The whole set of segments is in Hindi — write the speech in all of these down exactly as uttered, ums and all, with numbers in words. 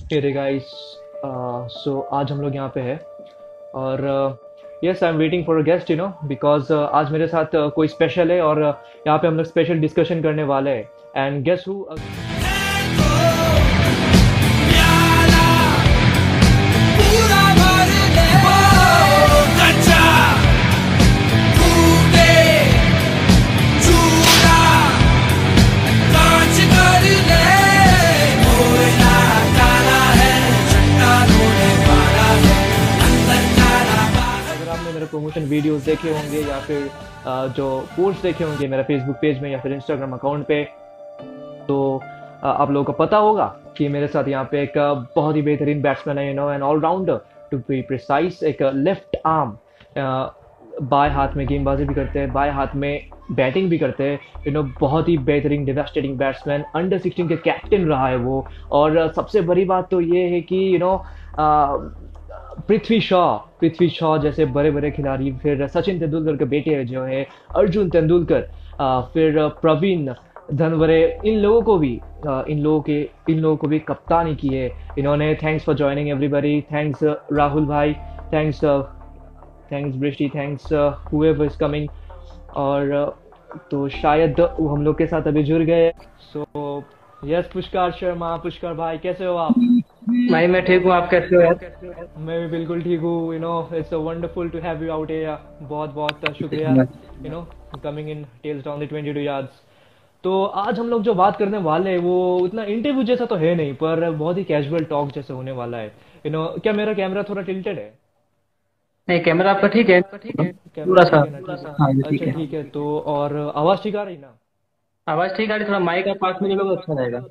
हे गाइस, सो आज हम लोग यहाँ पे है और yes I am waiting for a guest, you know because आज मेरे साथ uh, कोई स्पेशल है और uh, यहाँ पे हम लोग स्पेशल डिस्कशन करने वाले हैं। And guess who? Promotion videos देखे होंगे या फिर uh, जो पोस्ट देखे होंगे मेरा फेसबुक पेज में या फिर इंस्टाग्राम अकाउंट पे, तो uh, आप लोगों को पता होगा कि मेरे साथ यहाँ पे एक uh, बहुत ही बेहतरीन बैट्समैन है, you know an allrounder to be precise. एक लेफ्ट आर्म बाएं हाथ में गेंदबाजी भी करते हैं, बाएं हाथ में बैटिंग भी करते हैं, यू नो बहुत ही बेहतरीन डिवास्टेटिंग बैट्समैन। अंडर सिक्सटीन के कैप्टन रहा है वो। और uh, सबसे बड़ी बात तो ये है कि यू नो पृथ्वी शॉ पृथ्वी शॉ जैसे बड़े बड़े खिलाड़ी, फिर सचिन तेंदुलकर के बेटे जो है अर्जुन तेंदुलकर, फिर प्रवीण धनवरे, इन लोगों को भी इन लोगों के इन लोगों को भी कप्तानी की है इन्होंने। Thanks for joining everybody. Thanks Rahul भाई, thanks thanks Brishti, thanks whoever is coming. और तो शायद वो हम लोग के साथ अभी जुड़ गए। सो यस पुष्कर शर्मा, पुष्कर भाई कैसे हो आप? भाई मैं ठीक हूँ, आप कैसे हो यार? मैं भी बिल्कुल ठीक हूँ। You know it's wonderful to have you out here. बहुत बहुत शुक्रिया you know coming in tells down the twenty two yards. तो आज हम लोग जो बात करने वाले हैं वो उतना इंटरव्यू जैसा तो है नहीं, पर बहुत ही कैजुअल टॉक जैसे होने वाला है। यू नो क्या मेरा कैमरा थोड़ा टिल्टेड है? नहीं, कैमरा आपका ठीक है, ठीक है पूरा सा। हाँ जी, ठीक अच्छा है। ठीक है। तो और आवाज ठीक आ रही ना? आवाज ठीक आ रही, थोड़ा माइक का पास में लोगे अच्छा रहेगा।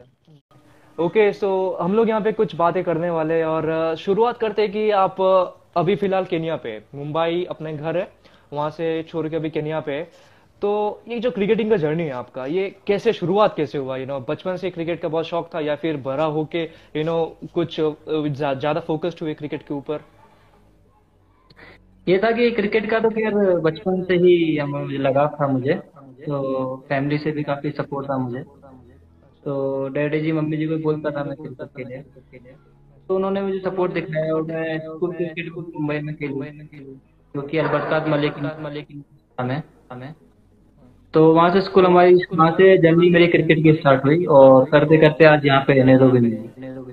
ओके okay, सो so, हम लोग यहाँ पे कुछ बातें करने वाले हैं और uh, शुरुआत करते हैं कि आप uh, अभी फिलहाल केन्या पे, मुंबई अपने घर है, वहां से छोड़ के अभी केन्या पे। तो ये जो क्रिकेटिंग का जर्नी है आपका, ये कैसे शुरुआत कैसे हुआ? यू नो बचपन से क्रिकेट का बहुत शौक था या फिर बड़ा होके यू नो कुछ uh, ज्यादा फोकस्ड हुए क्रिकेट के ऊपर? ये था कि क्रिकेट का तो खैर बचपन से ही हम- मुझे लगाव था मुझे, तो फैमिली से भी काफी सपोर्ट था मुझे। तो डैडी जी मम्मी जी को बोलता था मैं क्रिकेट के लिए, तो उन्होंने मुझे सपोर्ट दिखाया और मैं स्कूल क्रिकेट को मुंबई में खेलूं, जो कि अलबरसात मलिक हमें हमें तो वहाँ से स्कूल हमारी वहाँ से जर्नी मेरी क्रिकेट की स्टार्ट हुई और करते करते आज यहाँ पे रहने दो भी।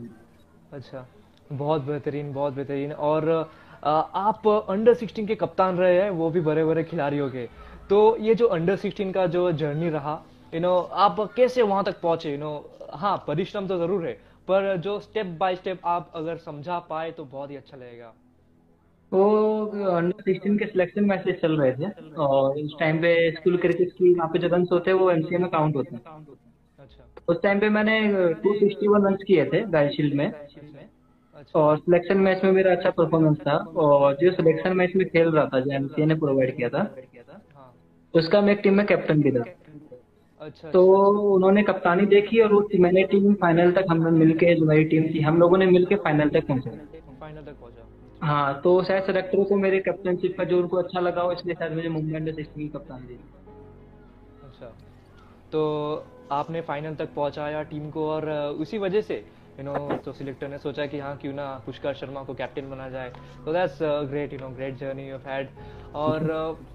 अच्छा, बहुत बेहतरीन बहुत बेहतरीन। और अ, आप अंडर सिक्सटीन के कप्तान रहे हैं, वो भी बड़े बड़े खिलाड़ियों के। तो ये जो अंडर सिक्सटीन का जो जर्नी रहा, यू नो आप कैसे वहां तक पहुंचे? यू नो हाँ, परिश्रम तो जरूर है, पर जो स्टेप बाय स्टेप आप अगर समझा पाए तो बहुत ही अच्छा लगेगा। वो अंडर सिक्सटीन के सिलेक्शन मैचेस चल रहे थे और उस टाइम पे स्कूल क्रिकेट की वहाँ पे जो रन होते हैं वो एमसीए में काउंट होते हैं। अच्छा उस टाइम पे मैंने टू सिक्सटी वन रन किए थे गाइशील्ड में अच्छा और सिलेक्शन मैच में मेरा अच्छा परफॉर्मेंस था। और जो सिलेक्शन मैच में खेल रहा था जो एमसीए ने प्रोवाइड किया था, हाँ उसका मैं एक टीम में कैप्टन भी था। अच्छा तो अच्छा उन्होंने कप्तानी देखी और वो मैंने टीम फाइनल तक हम लोग मिलके, जो मेरी टीम थी हम लोगों ने मिलके फाइनल तक पहुंचे। फाइनल तक पहुंचा। हाँ, तो शायद सेलेक्टरों को मेरे कैप्टनशिप का जो उनको अच्छा लगा हो, इसलिए शायद मुझे मुंबई इंडियंस सिक्सटीन की कप्तानी दी। अच्छा, तो आपने फाइनल तक पहुंचाया टीम को और अ, उसी वजह से यू नो तो सिलेक्टर ने सोचा कि हाँ क्यों ना पुष्कर शर्मा को कैप्टन बना जाए। तो that's great, you know great journey you had. और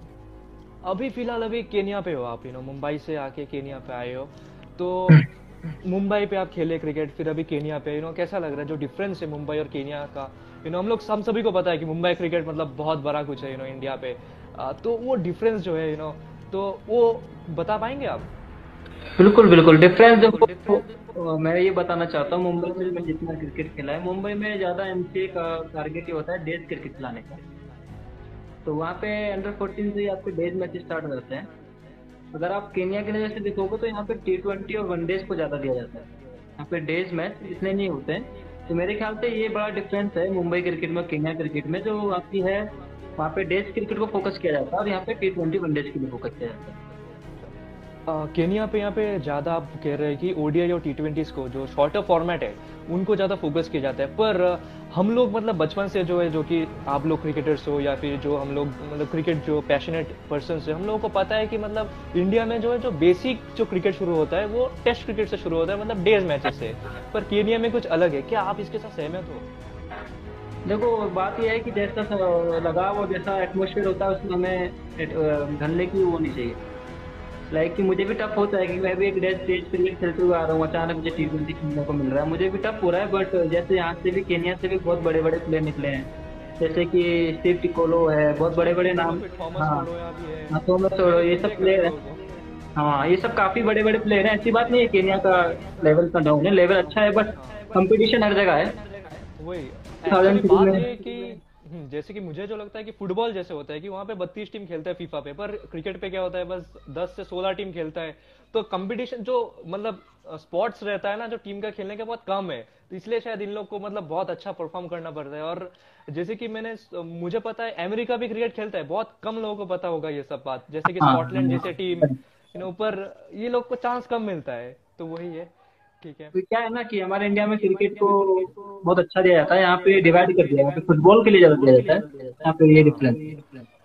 अ, अभी फिलहाल अभी केन्या पे हो आप, यू नो मुंबई से आके केन्या पे आए हो। तो मुंबई पे आप खेले क्रिकेट, फिर अभी केन्या पे, यू नो कैसा लग रहा है जो डिफरेंस है मुंबई और केन्या का? यू नो हम लोग हम सभी को पता है कि मुंबई क्रिकेट मतलब बहुत बड़ा कुछ है यू नो इंडिया पे। अ, तो वो डिफरेंस जो है यू नो तो वो बता पाएंगे आप? बिल्कुल बिल्कुल, डिफरेंस देखो, अ, मैं ये बताना चाहता हूँ मुंबई में मैं जितना क्रिकेट खेला है, मुंबई में ज्यादा एमसीए का टारगेट ये होता है डेज क्रिकेट खिलाने का। तो वहाँ पे अंडर फोर्टीन से ही आपके डेज मैच स्टार्ट हो जाते हैं। अगर आप केन्या के नजर से देखोगे तो यहाँ पे टी ट्वेंटी और वनडेज को ज्यादा दिया जाता है, यहाँ पे डेज मैच इतने नहीं होते हैं। तो मेरे ख्याल से ये बड़ा डिफरेंस है मुंबई क्रिकेट में केन्या क्रिकेट में, जो आपकी है वहाँ पे डेज क्रिकेट को फोकस किया जाता है और यहाँ पे टी ट्वेंटी वनडेज के लिए फोकस किया जाता है। अ, केनिया पे यहाँ पे ज़्यादा आप कह रहे हैं कि ओडीआई और टी ट्वेंटीज़ को जो शॉर्टर फॉर्मेट है उनको ज़्यादा फोकस किया जाता है, पर अ, हम लोग मतलब बचपन से जो है, जो कि आप लोग क्रिकेटर्स हो या फिर जो हम लोग मतलब क्रिकेट जो पैशनेट पर्सन है, हम लोगों को पता है कि मतलब इंडिया में जो है जो बेसिक जो क्रिकेट शुरू होता है वो टेस्ट क्रिकेट से शुरू होता है, मतलब डेज मैचेस से। पर केनिया में कुछ अलग है, क्या आप इसके साथ सहमत हो? देखो, बात यह है कि जैसा स- लगाव और जैसा एटमोसफेयर होता है उसमें हमें एट- अ, ढलने की वो नहीं चाहिए। लाइक कि मुझे भी टफ होता है कि मैं भी एक डेस्ट स्टेज क्रिकेट खेलते हुए आ रहा हूँ, अचानक मुझे टी ट्वेंटी खेलने को मिल रहा है, मुझे भी टफ हो रहा है। बट जैसे यहाँ से भी, केनिया से भी बहुत बड़े बड़े प्लेयर निकले हैं, जैसे कि स्टीव टिकोलो है, बहुत स्टीव बड़े बड़े टिकोलो, नाम। फिर थॉमस हाँ। मोलोया भी है, हाँ, तो मैं मतलब तो मैंने ये सुन सब लिया काफी प्लेयर है। लोगों को। हाँ, ये सब काफी बड़े बड़े प्लेयर हैं, ऐसी बात नहीं है केनिया का लेवल का डाउन है, लेवल अच्छा है, बट कंपटीशन हर जगह है। वही एक्चुअली ट्वेंटी थ्री बात में। ये है कि हम्म, जैसे कि मुझे जो लगता है कि फुटबॉल जैसे होता है कि वहाँ पे बत्तीस टीम खेलता है फीफा पे, पर क्रिकेट पे क्या होता है बस दस से सोलह टीम खेलता है। तो कंपटीशन जो मतलब स्पोर्ट्स रहता है ना, जो टीम का खेलने का बहुत कम है, तो इसलिए शायद इन लोग को मतलब बहुत अच्छा परफॉर्म करना पड़ता है। और जैसे कि मैंने मुझे पता है अमेरिका भी क्रिकेट खेलता है, बहुत कम लोगों को पता होगा ये सब बात, जैसे कि हाँ, स्कॉटलैंड जैसे टीम, यू नो, पर ये लोग को चांस कम मिलता है, तो वही है। ठीक है। तो क्या है ना कि हमारे इंडिया में क्रिकेट को बहुत अच्छा दिया जाता है, यहाँ पे डिवाइड कर दिया है, यहाँ पे फुटबॉल के लिए ज्यादा दिया जाता है, यहाँ पे ये हाँ। डिफरेंस है।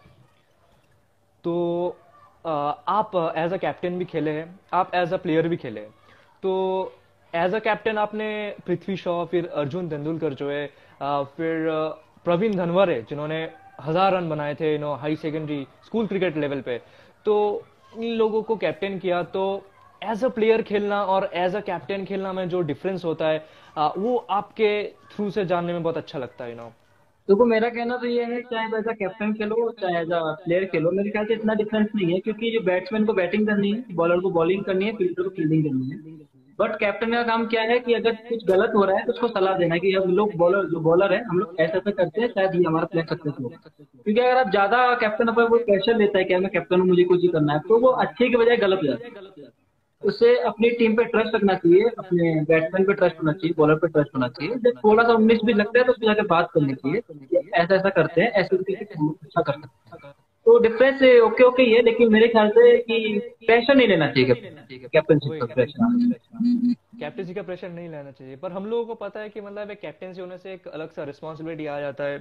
तो अ, आप एज अ कैप्टन भी खेले हैं, आप एज अ प्लेयर भी खेले हैं। तो एज अ कैप्टन आपने पृथ्वी शॉ, फिर अर्जुन तेंदुलकर जो है, अ, फिर अ, प्रवीण धनवर है जिन्होंने हजार रन बनाए थे no high secondary school cricket level पे। तो इन लोगों को कैप्टन किया, तो एज अ प्लेयर खेलना और एज अ कैप्टन खेलना में जो डिफरेंस होता है, अ, वो आपके थ्रू से जानने में बहुत अच्छा लगता है, नो। देखो, मेरा कहना तो ये है, चाहे एज अ कैप्टन खेलो चाहे एज अ प्लेयर खेलो, मेरे ख्याल से इतना डिफरेंस नहीं है, क्योंकि जो बैट्समैन को बैटिंग करनी है, बॉलर को बॉलिंग करनी है, फील्डर को फील्डिंग करनी है। बट कैप्टन का काम क्या है कि अगर कुछ गलत हो रहा है तो उसको सलाह देना है कि हम लोग बॉलर, जो बॉलर है, हम लोग ऐसा ऐसा करते हैं, शायद ये हमारा प्लेयर सक्सेस होगा। क्योंकि अगर आप ज्यादा कैप्टन पर कोई प्रेशर लेता है कि मैं कैप्टन हूँ, मुझे कुछ ही करना है, तो वो अच्छे के बजाय गलत हो जाता है। उसे अपनी टीम पे ट्रस्ट रखना चाहिए, अपने बैट्समैन पे ट्रस्ट होना चाहिए, बॉलर पे ट्रस्ट होना चाहिए। जब थोड़ा सा उन्नीस भी लगता है तो उसको जाकर बात करनी चाहिए कि ऐसा ऐसा करते हैं, ऐसे करके हम अच्छा कर सकते हैं। तो डिफरेंस ओके ओके ही है, लेकिन मेरे ख्याल से कि प्रेशर नहीं लेना चाहिए कैप्टनशिप वही पर, प्रेशर। कैप्टेंसी का प्रेशर नहीं लेना चाहिए, पर हम लोगों को पता है कि मतलब एक कैप्टेंसी होने से एक अलग सा रिस्पॉन्सिबिलिटी आ जाता है।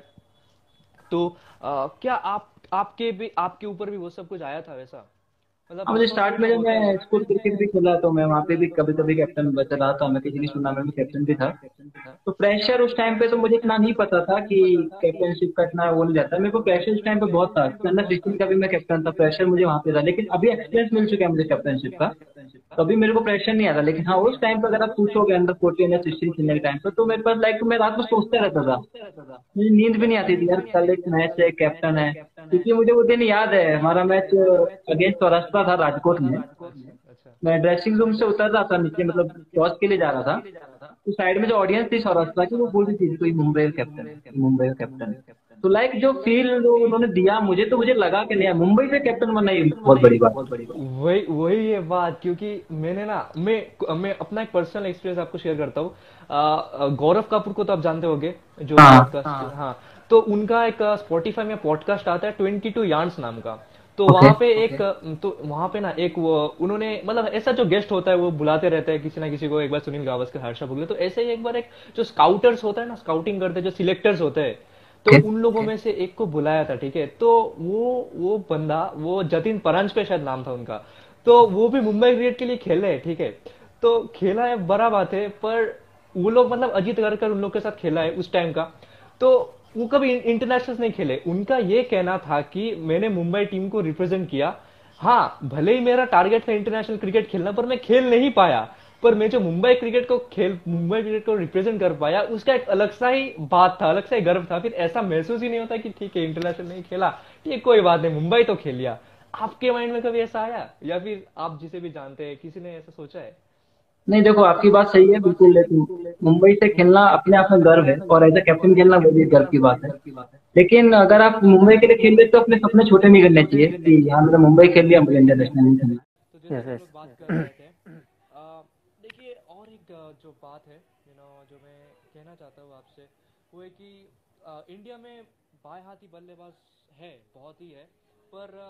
तो अ, क्या आप आपके भी आपके ऊपर भी वो सब कुछ आया था वैसा, मतलब हाँ, मुझे स्टार्ट में रिस्पॉन्सिबिलिटी जब होता है। मैं स्कूल क्रिकेट भी खेला तो मैं वहाँ पे भी कभी कभी कैप्टन बच रहा था, मैं किसी की टूर्नामेंट में कैप्टन भी था। तो प्रेशर उस टाइम पे तो मुझे इतना नहीं पता था कि कैप्टनशिप का इतना वो नहीं रहता, मेरे को प्रेशर उस टाइम पे बहुत था, अंडर सिक्सटीन का भी मैं कैप्टन था, प्रेशर मुझे वहाँ पे था, लेकिन अभी एक्सपीरियंस मिल चुका है मुझे कैप्टनशिप का, तो अभी मेरे को प्रेशर नहीं आता। लेकिन हाँ, उस टाइम पे अगर आप पूछोगे अंडर फोर्टीन या सिक्सटीन खेलने के टाइम पे, तो मेरे पास लाइक मैं रात में सोचता रहता था, मुझे नींद भी नहीं आती थी यार, कल एक मैच है, कैप्टन है। क्योंकि मुझे वो दिन याद है, हमारा मैच अगेंस्ट सौराष्ट्र था राजकोट में। अच्छा। मैं ड्रेसिंग रूम से उतर रहा था नीचे, मतलब टॉस के लिए जा रहा था, तो साइड में जो ऑडियंस थी सौराष्ट्र की, वो बोल रही थी कोई मुंबई का कैप्टन है, मुंबई का कैप्टन है। तो लाइक जो फील उन्होंने दिया मुझे, तो मुझे लगा कि नहीं यार, मुंबई से कैप्टन बनना ही बहुत बड़ी बात है। वही वही ये बात, क्योंकि मैंने ना मैं मैं अपना एक पर्सनल एक्सपीरियंस आपको शेयर करता हूँ। अ, गौरव कपूर को तो आप जानते होंगे, जो हाँ। पॉडकास्ट, हाँ हाँ, तो उनका एक स्पॉटिफाई में पॉडकास्ट आता है ट्वेंटी टू यार्न्स नाम का। तो ओके। वहां पे एक तो वहां पे ना एक वो उन्होंने मतलब ऐसा जो गेस्ट होता है वो बुलाते रहते हैं किसी ना किसी को, एक बार सुनील गावस्कर, हर्षा भोगले, तो ऐसे ही एक बार एक जो स्काउटर्स होता है ना, स्काउटिंग करते हैं जो सिलेक्टर्स होते हैं, तो ओके। उन लोगों में से एक को बुलाया था, ठीक है। तो वो वो बंदा, वो जतिन परांजपे शायद नाम था उनका, तो वो भी मुंबई क्रिकेट के लिए खेले हैं, ठीक है। तो खेला है, बड़ा बात है, पर वो लोग मतलब अजीत अगरकर उन लोग के साथ खेला है उस टाइम का। तो वो कभी इंटरनेशनल नहीं खेले, उनका ये कहना था कि मैंने मुंबई टीम को रिप्रेजेंट किया। हाँ, भले ही मेरा टारगेट था इंटरनेशनल क्रिकेट खेलना, पर मैं खेल नहीं पाया, पर मैं जो मुंबई क्रिकेट को खेल मुंबई क्रिकेट को रिप्रेजेंट कर पाया, उसका एक अलग सा ही बात था, अलग सा ही गर्व था। फिर ऐसा महसूस ही नहीं होता कि ठीक है इंटरनेशनल नहीं खेला, ठीक, कोई बात नहीं, मुंबई तो खेल लिया। आपके माइंड में कभी ऐसा आया, या फिर आप जिसे भी जानते हैं किसी ने ऐसा सोचा है? नहीं, देखो आपकी बात सही है बिल्कुल, लेकिन मुंबई से खेलना अपने आप में गर्व है, और एज अ कैप्टन खेलना वो भी एक गर्व की बात है। लेकिन अगर आप मुंबई के लिए खेल रहे तो अपने सपने छोटे नहीं करने चाहिए कि हाँ मैंने मुंबई खेल लिया, मुझे इंडियन नेशनल नहीं खेलना। तो जैसे कि हम लोग बात कर रहे थे, अ, देखिए और एक अ, जो बात है, यू नो, जो मैं कहना चाहता हूँ आपसे, वो है कि अ, इंडिया में बाएं हाथी बल्लेबाज है, बहुत ही है, पर अ,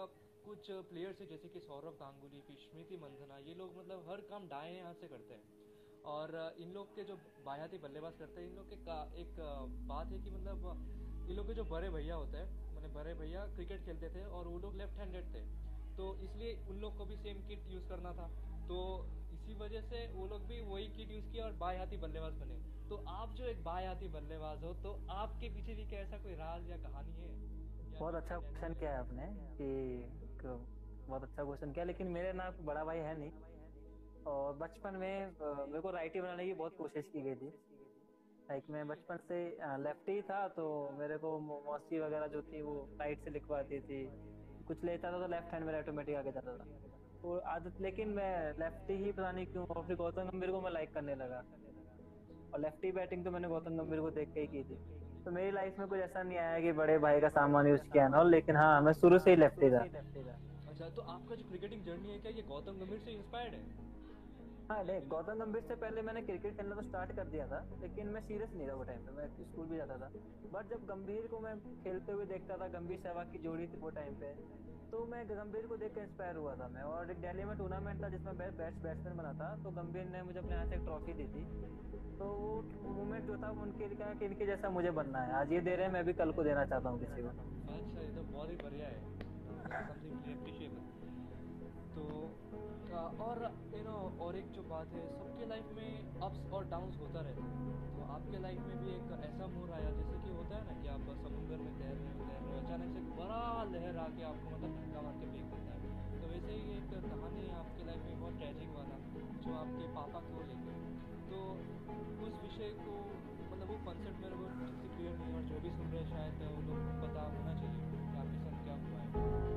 कुछ प्लेयर्स है जैसे कि सौरव गांगुली, फिर स्मृति मंथना, ये लोग मतलब हर काम दाएं हाथ से करते हैं। और अ, इन लोग के जो बाएं हाथी बल्लेबाज करते हैं, इन लोग के का एक अ, बात है कि मतलब अ, इन लोग के जो बड़े भैया होते हैं, मैंने बड़े भैया क्रिकेट खेलते थे और वो लोग लेफ्ट हैंडेड थे, तो इसलिए उन लोग को भी सेम किट यूज़ करना था। तो इसी वजह से वो लोग भी वही किट यूज़ किया और बाएं हाथी बल्लेबाज बने। तो आप जो एक बाएं हाथी बल्लेबाज हो, तो आपके पीछे भी क्या ऐसा कोई राज या कहानी है, या बहुत फिर अच्छा कोई क्वेश्चन नेचुरल किया है है? आपने कि क- बहुत अच्छा क्वेश्चन किया, लेकिन मेरे ना कोई बड़ा भाई है नहीं। और बचपन में अ, मेरे को राइटी बनाने की बहुत कोशिश की गई थी। लाइक मैं बचपन से लेफ्ट ही था, तो मेरे को मौ- मौसी वगैरह जो थी वो राइट से लिखवाती थी। कुछ लेता था तो लेफ्ट हैंड मेरा ऑटोमेटिक आगे जाता था। वो आदत, लेकिन मैं लेफ्टी ही पता नहीं क्यों, और फिर गौतम गंभीर को मैं लाइक करने लगा। और लेफ्टी बैटिंग तो मैंने गौतम गंभीर को देख के ही की थी। तो मेरी लाइफ में कुछ ऐसा नहीं आया कि बड़े भाई का सामान यूज किया ना, लेकिन हाँ मैं शुरू से ही लेफ्टी था। अच्छा, तो आपका जो क्रिकेटिंग जर्नी है, क्या ये गौतम गंभीर से इंस्पायर्ड है? हाँ देख, गौतम गंभीर से पहले मैंने क्रिकेट खेलना तो स्टार्ट कर दिया था, लेकिन मैं सीरियस नहीं था वो टाइम पे, मैं स्कूल भी जाता था। बट जब गंभीर को मैं खेलते हुए देखता था, गंभीर सहवाग की जोड़ी थी वो टाइम पे, तो मैं गंभीर को देख के इंस्पायर हुआ था मैं। और एक दिल्ली में टूर्नामेंट था जिसमें मैं बेस्ट बैट्समैन बना था, तो गंभीर ने मुझे अपने हाथ से एक ट्रॉफी दी थी। तो वो मोमेंट जो था वो उनके लिए, क्या कि इनके जैसा मुझे बनना है। आज ये दे रहे हैं, मैं भी कल को देना चाहता हूँ किसी को। अच्छा, ये तो बहुत ही बढ़िया है, समथिंग रियली अप्रिशिएबल। तो आ, और यू नो और एक जो बात है, सबके लाइफ में अप्स और डाउन्स होता रहता है। तो आपके लाइफ में भी एक ऐसा मोड़ आया, जैसे कि होता है ना कि आप समुंदर में तैर रहे हो तैर रहे हो अचानक से एक बड़ा लहर आके आपको मतलब धक्का मार के फेंक देता है। तो वैसे ही एक कहानी है आपके लाइफ में बहुत ट्रेजिक वाला, जो आपके पापा को लेके। तो उस विषय को मतलब वो कॉन्सेप्ट मेरे को ठीक से क्लियर नहीं है, और जो भी सुन रहे हैं शायद वो लोग पता होना चाहिए कि आपके साथ क्या हुआ है।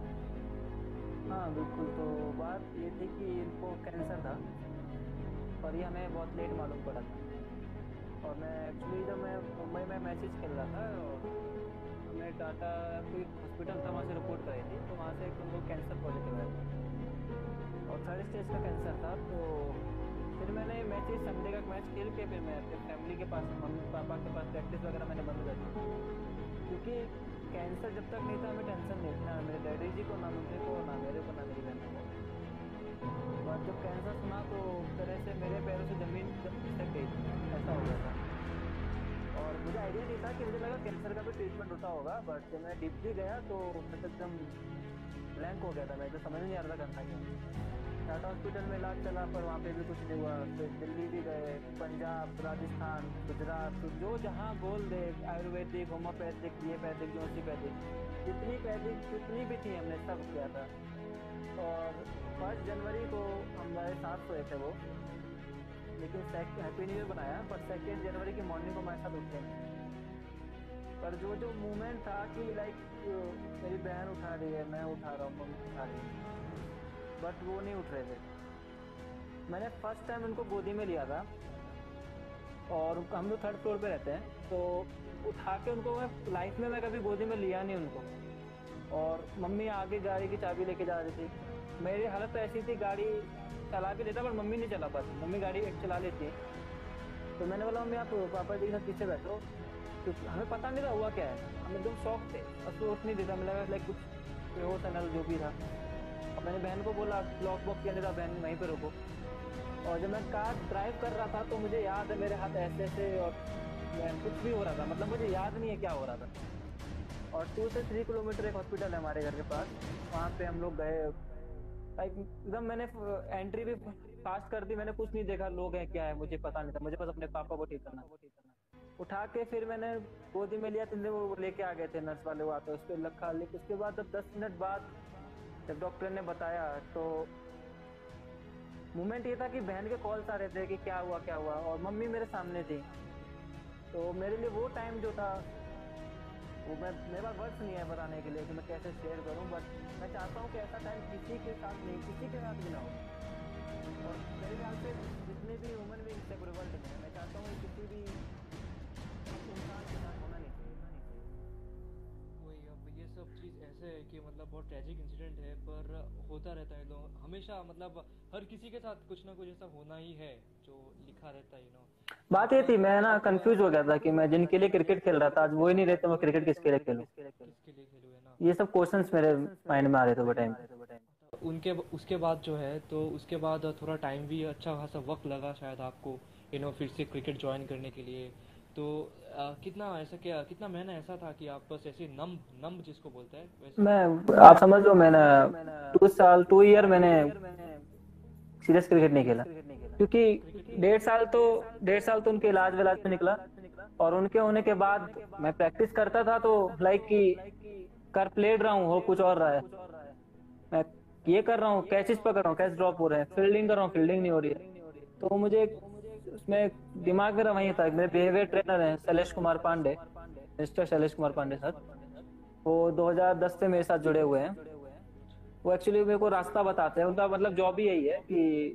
हाँ बिल्कुल। तो बात ये थी कि इनको कैंसर था, और ये हमें बहुत लेट मालूम पड़ा था। और मैं एक्चुअली जब मैं मुंबई में मैचेस खेल रहा था, और हमने टाटा कोई हॉस्पिटल था वहाँ से रिपोर्ट कराई थी, तो वहाँ से एक उनको कैंसर पॉजिटिव आया था, और थर्ड स्टेज का कैंसर था। तो फिर मैंने मैचेस, संडे का मैच खेल के फिर मैं अपने फैमिली के पास, मम्मी पापा के पास प्रैक्टिस वगैरह मैंने बंद कर दी। क्योंकि कैंसर जब तक नहीं था हमें टेंशन नहीं थी, ना मेरे डैडी जी को, ना मम्मी को, ना मेरे को, ना मेरी बहनों को। बट जब कैंसर सुना तो एक तरह से मेरे पैरों से जमीन खिसक गई थी, ऐसा हो गया था। और मुझे आइडिया नहीं था, कि मुझे लगा कैंसर का भी ट्रीटमेंट होता होगा, बट जब मैं डीपली गया तो मैं तो एकदम ब्लैंक हो गया था। मैं तो समझ नहीं आ रहा था करना क्या है। टाटा हॉस्पिटल में इलाज चला, पर वहाँ पे भी कुछ नहीं हुआ। फिर दिल्ली भी गए, पंजाब, राजस्थान, गुजरात, तो जो जहाँ बोल दे, आयुर्वेदिक, होम्योपैथिक, एलोपैथिक, जोशीपैथिक, जितनी पैथिक जितनी भी थी हमने सब किया था। और फर्स्ट जनवरी को हमारे साथ सोए थे वो, लेकिन हैप्पी न्यू ईयर बनाया, पर सेकेंड जनवरी की मॉर्निंग को हमारे साथ उठे नहीं। पर जो जो मूवमेंट था कि लाइक मेरी बहन उठा रही है, मैं उठा रहा हूँ, मम्मी उठा रही है, बट वो नहीं उठ रहे थे। मैंने फर्स्ट टाइम उनको गोदी में लिया था, और हम लोग थर्ड फ्लोर पे रहते हैं, तो उठा के उनको, मैं लाइफ में मैं कभी गोदी में लिया नहीं उनको। और मम्मी आगे गाड़ी की चाबी लेके जा रही थी। मेरी हालत तो ऐसी थी, गाड़ी चला भी लेता पर मम्मी नहीं चला पाती, मम्मी गाड़ी चला लेती है। तो मैंने बोला मम्मी आप पापा जी के साथ पीछे बैठो, क्योंकि हमें पता नहीं था हुआ क्या है, हम एकदम शॉक थे, बस वो उठ नहीं देता, मुझे लगा लाइक कुछ बेहोश है नल जो भी था। और मैंने बहन को बोला लॉक बॉक किया नहीं था, बहन वहीं पे रुको। और जब मैं कार ड्राइव कर रहा था तो मुझे याद है मेरे हाथ ऐसे ऐसे, और मैं कुछ भी हो रहा था, मतलब मुझे याद नहीं है क्या हो रहा था। और टू से थ्री किलोमीटर एक हॉस्पिटल है हमारे घर के पास, वहाँ पे हम लोग गए। लाइक एकदम मैंने एंट्री भी फास्ट कर दी, मैंने कुछ नहीं देखा लोग हैं क्या है, मुझे पता नहीं था, मुझे बस अपने पापा को ठीक करना था। उठा के फिर मैंने गोदी में लिया, तीन दिन वो लेके आ गए थे नर्स वाले, वो आते उस पर लखा। लेकिन उसके बाद जब दस मिनट बाद जब डॉक्टर ने बताया, तो मोमेंट ये था कि बहन के कॉल्स आ रहे थे कि क्या हुआ क्या हुआ, और मम्मी मेरे सामने थी। तो मेरे लिए वो टाइम जो था, वो मैं, मेरे पास वर्ड्स नहीं है बताने के लिए कि मैं कैसे शेयर करूं, बट मैं चाहता हूं कि ऐसा टाइम किसी के साथ नहीं, किसी के साथ भी ना हो। और मेरे ख्याल से जितने भी ह्यूमन बींग्स है पूरे वर्ल्ड में, मैं चाहता हूँ कि किसी भी इंसान के साथ होना नहीं चाहिए, होना नहीं चाहिए। वही, अब ये सब चीज़ ऐसे है कि मतलब बहुत ट्रेजिक इंसिडेंट है, पर होता रहता है, लोग हमेशा मतलब हर किसी के साथ कुछ ना कुछ ऐसा होना ही है जो लिखा रहता है, यू नो। बात ये थी, मैं ना कंफ्यूज हो गया था कि मैं जिनके लिए क्रिकेट खेल रहा था आज वो ही नहीं रहते, मैं क्रिकेट किसके लिए खेलूं। किसके लिए खेलूँ, है ना। ये सब क्वेश्चंस मेरे माइंड में आ रहे थे वो टाइम पे। उनके उसके बाद जो है तो उसके बाद थोड़ा टाइम भी अच्छा खासा वक्त लगा शायद आपको यू नो फिर से क्रिकेट ज्वाइन करने के लिए। तो आ, कितना ऐसा क्या कितना महीना ऐसा था कि आप बस ऐसे नम नम जिसको बोलते हैं वैसे? मैं आप समझ लो, मैंने टू साल टू ईयर मैंने सीरियस क्रिकेट नहीं खेला, क्योंकि डेढ़ साल तो डेढ़ साल तो उनके इलाज विलाज में निकला। और उनके होने के बाद मैं प्रैक्टिस करता था तो लाइक कि कर प्लेड रहा हूँ, हो कुछ और रहा है। मैं ये कर रहा हूँ, कैचेस पकड़ रहा हूँ, कैच ड्रॉप हो रहे हैं, फील्डिंग कर रहा हूँ, फील्डिंग नहीं हो रही है। तो मुझे उसमें दिमाग मेरा वही था। मेरे बिहेवियर ट्रेनर हैं शैलेश कुमार पांडे, मिस्टर शैलेश कुमार पांडे सर, वो दो हज़ार दस से मेरे साथ जुड़े हुए हैं। वो एक्चुअली मेरे को रास्ता बताते हैं, उनका मतलब जॉब ही यही है कि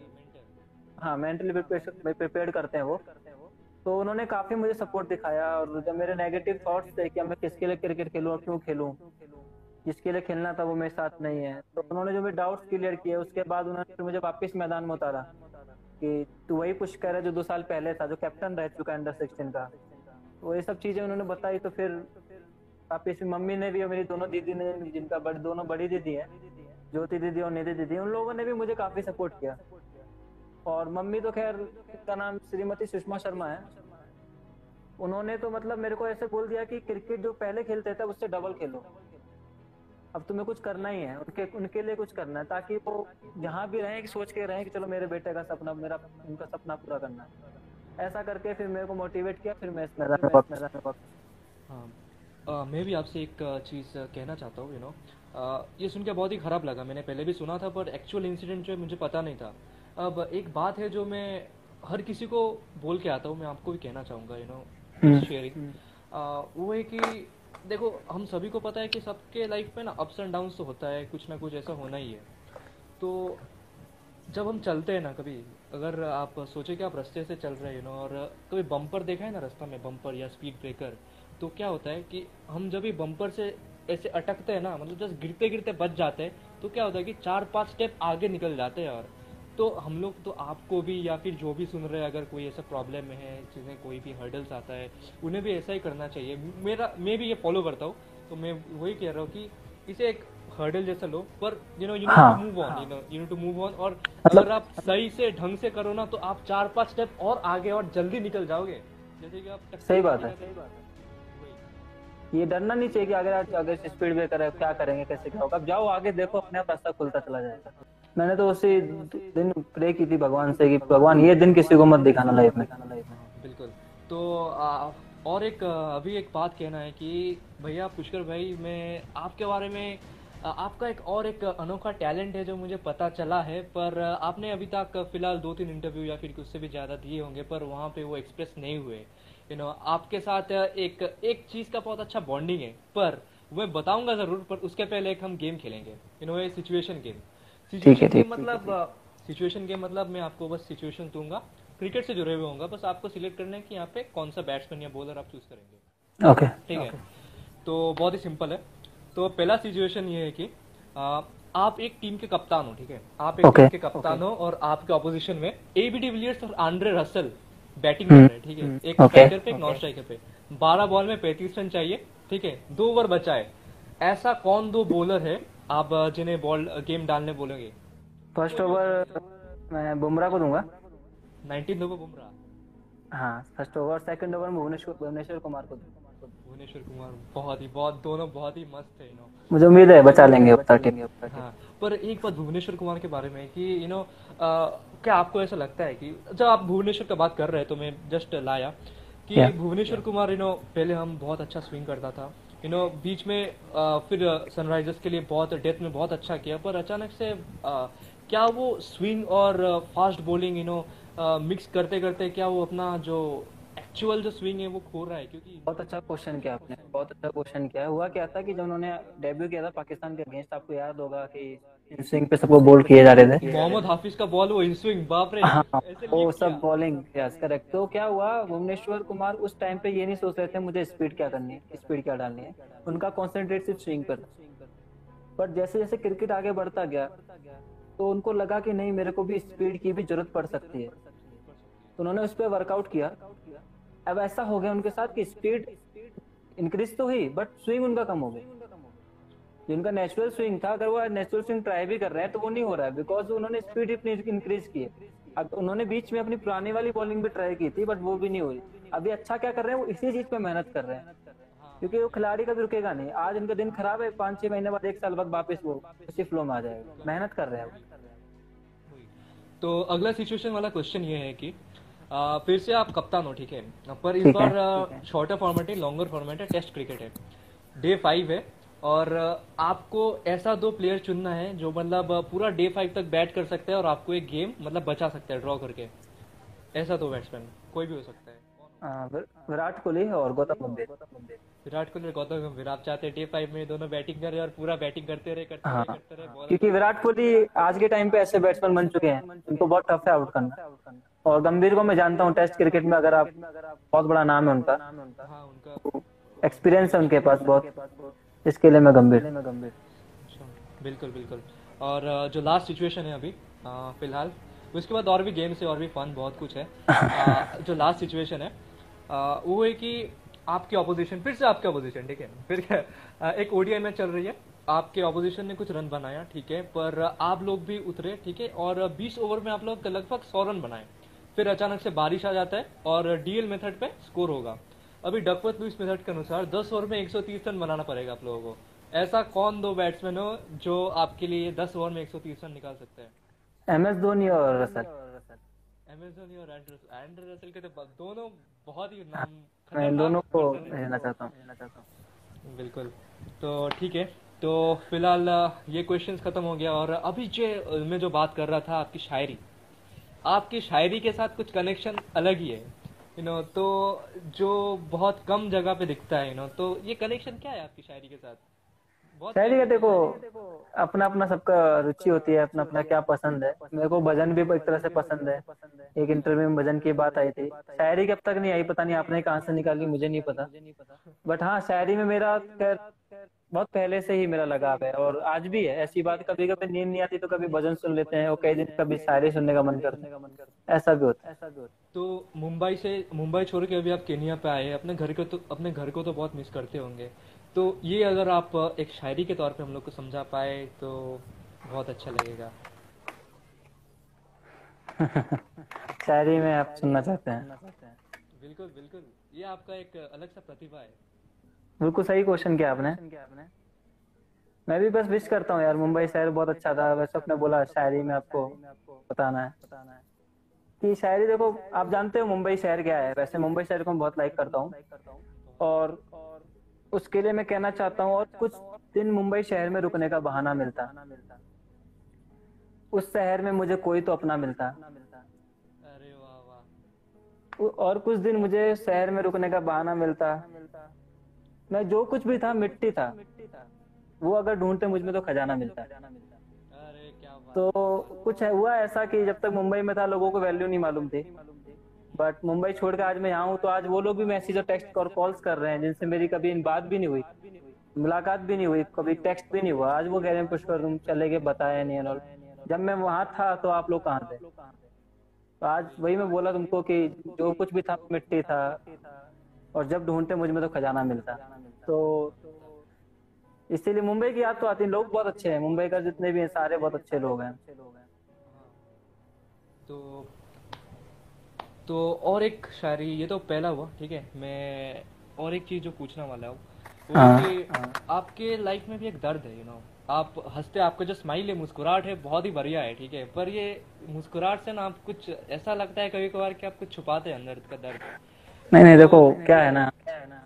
हाँ मेंटली प्रिपेयर करते हैं वो। तो उन्होंने काफी मुझे सपोर्ट दिखाया। और जब मेरे नेगेटिव थॉट्स थे कि मैं किसके लिए क्रिकेट खेलूं और क्यों खेलूं, जिसके लिए खेलना था वो मेरे साथ नहीं है, तो उन्होंने जो मेरे डाउट्स क्लियर किए उसके बाद उन्होंने फिर मुझे वापस मैदान में उतारा कि तू वही पुश कर रहा है जो दो साल पहले था, जो कैप्टन रह चुका है अंडर सिक्सटीन का। तो ये सब चीजें उन्होंने बताई। तो फिर वापस मम्मी ने भी और मेरी दोनों दीदी ने, जिनका बड़, दोनों बड़ी दीदी है, ज्योति दीदी और निधि दीदी, उन लोगों ने भी मुझे काफी सपोर्ट किया। और मम्मी तो खैर, उनका नाम श्रीमती सुषमा शर्मा है, उन्होंने तो मतलब मेरे को ऐसे बोल दिया कि क्रिकेट जो पहले खेलते थे उससे डबल खेलो, अब तुम्हें कुछ करना ही है, उनके उनके लिए कुछ करना है, ताकि वो जहाँ भी रहें कि सोच के रहें कि चलो मेरे बेटे का सपना, मेरा उनका सपना पूरा करना है। ऐसा करके फिर मेरे को मोटिवेट किया, फिर मैं इस मैदान में वापस। हाँ, अ, मैं भी आपसे एक चीज़ कहना चाहता हूँ। यू नो ये सुन के बहुत ही ख़राब लगा। मैंने पहले भी सुना था पर एक्चुअल इंसिडेंट जो है मुझे पता नहीं था। अब एक बात है जो मैं हर किसी को बोल के आता हूँ, मैं आपको भी कहना चाहूँगा, यू नो शेयरिंग, वो है कि देखो हम सभी को पता है कि सबके लाइफ में ना अप्स एंड डाउन्स तो होता है, कुछ ना कुछ ऐसा होना ही है। तो जब हम चलते हैं ना, कभी अगर आप सोचे कि आप रास्ते से चल रहे हैं नो, और कभी बम्पर देखा है ना रास्ता में, बम्पर या स्पीड ब्रेकर, तो क्या होता है कि हम जब भी बम्पर से ऐसे अटकते हैं ना, मतलब जस्ट गिरते गिरते बच जाते हैं, तो क्या होता है कि चार पांच स्टेप आगे निकल जाते हैं। और तो हम लोग तो आपको भी या फिर जो भी सुन रहे हैं, अगर कोई ऐसा प्रॉब्लम में है, जिन्हें कोई भी हर्डल्स आता है, उन्हें भी ऐसा ही करना चाहिए। मेरा मैं भी ये फॉलो करता हूँ, तो मैं वही कह रहा हूँ कि इसे एक हर्डल जैसा लो, पर you know you need to move on, you know you need to move on. और अगर आप सही से ढंग से करो ना, तो आप चार पांच स्टेप और आगे और जल्दी निकल जाओगे। जैसे कि आप सही बात है, ये डरना नहीं चाहिए कि अगर आप अगर स्पीड ब्रेकर है क्या करेंगे, कैसे क्या होगा। अब जाओ आगे, देखो अपने आप रास्ता खुलता चला जाएगा। मैंने तो उसी दिन प्रे की थी भगवान से कि भगवान ये दिन किसी को मत दिखाना लाइफ में। बिल्कुल। तो आ, और एक अभी एक बात कहना है कि भैया पुष्कर भाई, मैं आपके बारे में, आपका एक और एक अनोखा टैलेंट है जो मुझे पता चला है, पर आपने अभी तक फिलहाल दो तीन इंटरव्यू या फिर उससे भी ज़्यादा दिए होंगे, पर वहाँ पे वो एक्सप्रेस नहीं हुए। यू नो आपके साथ एक एक चीज़ का बहुत अच्छा बॉन्डिंग है, पर मैं बताऊंगा ज़रूर, पर उसके पहले एक हम गेम खेलेंगे। यू नो ये सिचुएशन गेम। सिचुएशन गेम मतलब सिचुएशन गेम मतलब मैं आपको बस सिचुएशन दूंगा, क्रिकेट से जुड़े हुए होंगे, बस आपको सिलेक्ट करना है कि यहाँ पे कौन सा बैट्समैन या बॉलर आप चूज करेंगे। ओके ठीक है, तो बहुत ही सिंपल है। तो पहला सिचुएशन ये है कि आ, आप एक टीम के कप्तान हो, ठीक है, आप एक टीम के कप्तान हो और आपके ऑपोजिशन में एबी डिविलियर्स और आंड्रे रसल बैटिंग कर रहे हैं, ठीक है, एक स्ट्राइकर पे एक नॉन स्ट्राइकर पे। बारह बॉल में पैंतीस रन चाहिए, ठीक है, दो ओवर बचा है। ऐसा कौन दो बॉलर है आप जिन्हें बॉल गेम डालने बोलोगे? फर्स्ट ओवर मैं बुमराह को दूंगा, नाइनटीन ओवर बुमराह। हाँ फर्स्ट ओवर। सेकंड ओवर में भुवनेश्वर भुवनेश्वर कुमार को दूंगा। भुवनेश्वर कुमार बहुत ही बहुत दोनों बहुत ही मस्त है, यू नो मुझे उम्मीद है बचा लेंगे अब तक। हाँ, पर एक बात भुवनेश्वर कुमार के बारे में कि यू नो क्या आपको ऐसा लगता है कि जब आप भुवनेश्वर का बात कर रहे हैं तो मैं जस्ट लाया कि भुवनेश्वर कुमार यू नो पहले हम बहुत अच्छा स्विंग करता था, यू नो बीच में आ, फिर सनराइजर्स के लिए बहुत डेथ में बहुत अच्छा किया, पर अचानक से आ, क्या वो स्विंग और fast bowling you know mix करते करते क्या वो अपना जो एक्चुअल जो स्विंग है वो खो रहा है? क्योंकि बहुत अच्छा क्वेश्चन किया आपने, बहुत अच्छा क्वेश्चन किया। हुआ क्या था कि जब उन्होंने डेब्यू किया था पाकिस्तान के अगेंस्ट, आपको याद होगा कि इन स्विंग पे सबको बॉल किए जा रहे थे, मोहम्मद हाफिज का बॉल वो इन स्विंग, बाप रे, हाँ ऐसे वो लीप सब किया। Bowling, yes correct. तो क्या हुआ, भुवनेश्वर कुमार उस टाइम पे ये नहीं सोच रहे थे मुझे स्पीड क्या करनी है, स्पीड क्या डालनी है, उनका कॉन्सेंट्रेट सिर्फ स्विंग पर। पर जैसे जैसे क्रिकेट आगे बढ़ता गया तो उनको लगा कि नहीं मेरे को भी स्पीड की भी जरूरत पड़ सकती है, तो उन्होंने उस पर वर्कआउट किया। अब ऐसा हो गया उनके साथ कि स्पीड इंक्रीज तो हुई बट स्विंग उनका कम हो गया। जो उनका नेचुरल स्विंग था, अगर वो नेचुरल स्विंग ट्राई भी कर रहे हैं तो वो नहीं हो रहा है, बिकॉज उन्होंने स्पीड इतनी इंक्रीज की है। अब उन्होंने बीच में अपनी पुरानी वाली बॉलिंग भी ट्राई की थी, बट वो भी नहीं हो रही। अभी अच्छा क्या कर रहे हैं, वो इसी चीज पे मेहनत कर रहे हैं, क्योंकि वो खिलाड़ी कभी रुकेगा नहीं। आज उनका दिन खराब है, पाँच छह महीने बाद, एक साल बाद वापस वो उसी फ्लो में आ जाएगा। मेहनत कर रहे हैं वो। तो अगला सिचुएशन वाला क्वेश्चन ये है कि आ, फिर से आप कप्तान हो, ठीक है, पर इस ठीक है। बार शॉर्टर फॉर्मेट है, लॉन्गर फॉर्मेट है, टेस्ट क्रिकेट है, डे फाइव है, और आ, आपको ऐसा दो प्लेयर चुनना है जो मतलब आ, पूरा डे फाइव तक बैट कर सकते हैं और आपको एक गेम मतलब बचा सकता है ड्रॉ करके। ऐसा दो बैट्समैन कोई भी हो सकता है। हाँ, विर- विराट कोहली और गौतम गंभीर। विराट कोहली और गौतम गंभीर, आप चाहते हैं डे फाइव में दोनों बैटिंग करें और पूरा बैटिंग करते रहे करते हाँ, रहे करते रहे ball- क्योंकि विराट कोहली आज के टाइम पे ऐसे बैट्समैन बन चुके हैं, उनको बहुत टफ है आउट करना। और गंभीर को मैं जानता हूँ, टेस्ट क्रिकेट में अगर आप, बहुत बड़ा नाम है उनका, हाँ उनका एक्सपीरियंस है उनके पास बहुत, इसके लिए मैं गंभीर। अच्छा, बिल्कुल बिल्कुल। और अ, जो लास्ट सिचुएशन है अभी अ, फिलहाल, उसके बाद और भी गेम्स है और भी फन बहुत कुछ है। अ, जो लास्ट सिचुएशन है अ, वो है कि आपकी ऑपोजिशन, फिर से आपके ऑपोजिशन, ठीक है, फिर क्या, अ, एक ओडीआई मैच चल रही है, आपके ऑपोजिशन ने कुछ रन बनाया, ठीक है, पर आप लोग भी उतरे, ठीक है, और बीस ओवर में आप लोग लगभग सौ रन बनाए। फिर अचानक से बारिश आ जाता है और डीएल मेथड पे स्कोर होगा। अभी डकवर्थ लुईस मेथड के अनुसार दस ओवर में एक सौ तीस रन बनाना पड़ेगा आप लोगों को। ऐसा कौन दो बैट्समैन हो जो आपके लिए दस ओवर में एक सौ तीस रन निकाल सकते हैं? एम एस धोनी और रसल। एम एस धोनी और एंड्रे रसल। एंड्रे रसल के तो दोनों बहुत ही नाम मैं इन दोनों को person है। लेना चाहता हूँ। बिल्कुल। तो ठीक है, तो फिलहाल अ, ये क्वेश्चंस खत्म हो गया, और अभी जो मैं जो बात कर रहा था, आपकी शायरी, आपकी शायरी के साथ कुछ कनेक्शन अलग ही है, यू नो, तो जो बहुत कम जगह पे दिखता है, यू नो, तो ये कनेक्शन क्या है आपकी शायरी के साथ? बहुत शायरी का देखो, अपना अपना सबका रुचि होती है, अपना अपना क्या पसंद है। मेरे को भजन भी एक तरह से पसंद है। एक इंटरव्यू में भजन की बात आई थी, शायरी कब तक नहीं आई पता नहीं, आपने कहाँ से निकाली मुझे नहीं पता। बट हाँ, शायरी में मेरा खैर बहुत पहले से ही मेरा लगाव है, और आज भी है। ऐसी बात, कभी कभी नींद नहीं आती तो कभी भजन सुन लेते हैं, और कई दिन कभी शायरी सुनने का मन करता है, ऐसा भी होता है। तो मुंबई से, मुंबई छोड़ के अभी आप केनिया पे आए, अपने घर को तो अपने घर को तो बहुत मिस करते होंगे, तो ये अगर आप एक शायरी के तौर पे हम लोग को समझा पाए तो बहुत अच्छा लगेगा। शायरी में आप सुनना चाहते हैं? बिल्कुल बिल्कुल, ये आपका एक अलग सा प्रतिभा है। बिल्कुल सही क्वेश्चन किया आपने। मैं भी बस विश करता हूँ यार, मुंबई शहर बहुत अच्छा था। वैसे आपने बोला शायरी में आपको बताना है कि शायरी, देखो आप जानते हो मुंबई शहर क्या है। वैसे मुंबई शहर को मैं बहुत लाइक करता हूँ, और उसके लिए मैं कहना चाहता हूँ, और कुछ दिन मुंबई शहर में रुकने का बहाना मिलता, उस शहर में मुझे कोई तो अपना मिलता। अरे वाह वाह। और कुछ दिन मुझे शहर में रुकने का बहाना मिलता, मैं जो कुछ भी था मिट्टी था, वो अगर ढूंढते मुझ में तो खजाना मिलता। अरे क्या बात। तो कुछ है, हुआ ऐसा कि जब तक मुंबई में था लोगों को वैल्यू नहीं मालूम थी, बट मुंबई छोड़ के आज मैं यहाँ हूँ, तो आज वो लोग भी मैसेज और टेक्स्ट और कॉल्स कर रहे हैं जिनसे मेरी कभी बात भी नहीं हुई, मुलाकात भी नहीं हुई, कभी टेक्स्ट भी नहीं हुआ। आज वो कह रहे हैं पुष्कर तुम चले गए, बताया नहीं एंड ऑल। जब मैं वहां था तो आप लोग कहाँ थे? तो आज वही मैं बोला तुमको कि जो कुछ भी था मिट्टी था, और जब ढूंढते मुझ में तो खजाना मिलता। तो इसीलिए मुंबई की याद तो आती है। लोग बहुत अच्छे हैं, मुंबई का जितने भी हैं सारे बहुत अच्छे लोग हैं। तो तो और एक शायरी, ये तो पहला हुआ, ठीक है, मैं और एक चीज जो पूछना वाला हूँ वो हाँ। है कि आपके लाइफ में भी एक दर्द है, यू नो, आप हंसते, आपका जो स्माइल है, मुस्कुराहट है, बहुत ही बढ़िया है, ठीक है, पर ये मुस्कुराहट से ना आप कुछ ऐसा लगता है कभी कभार कि आप कुछ छुपाते हैं अंदर का दर्द। नहीं नहीं, देखो क्या है ना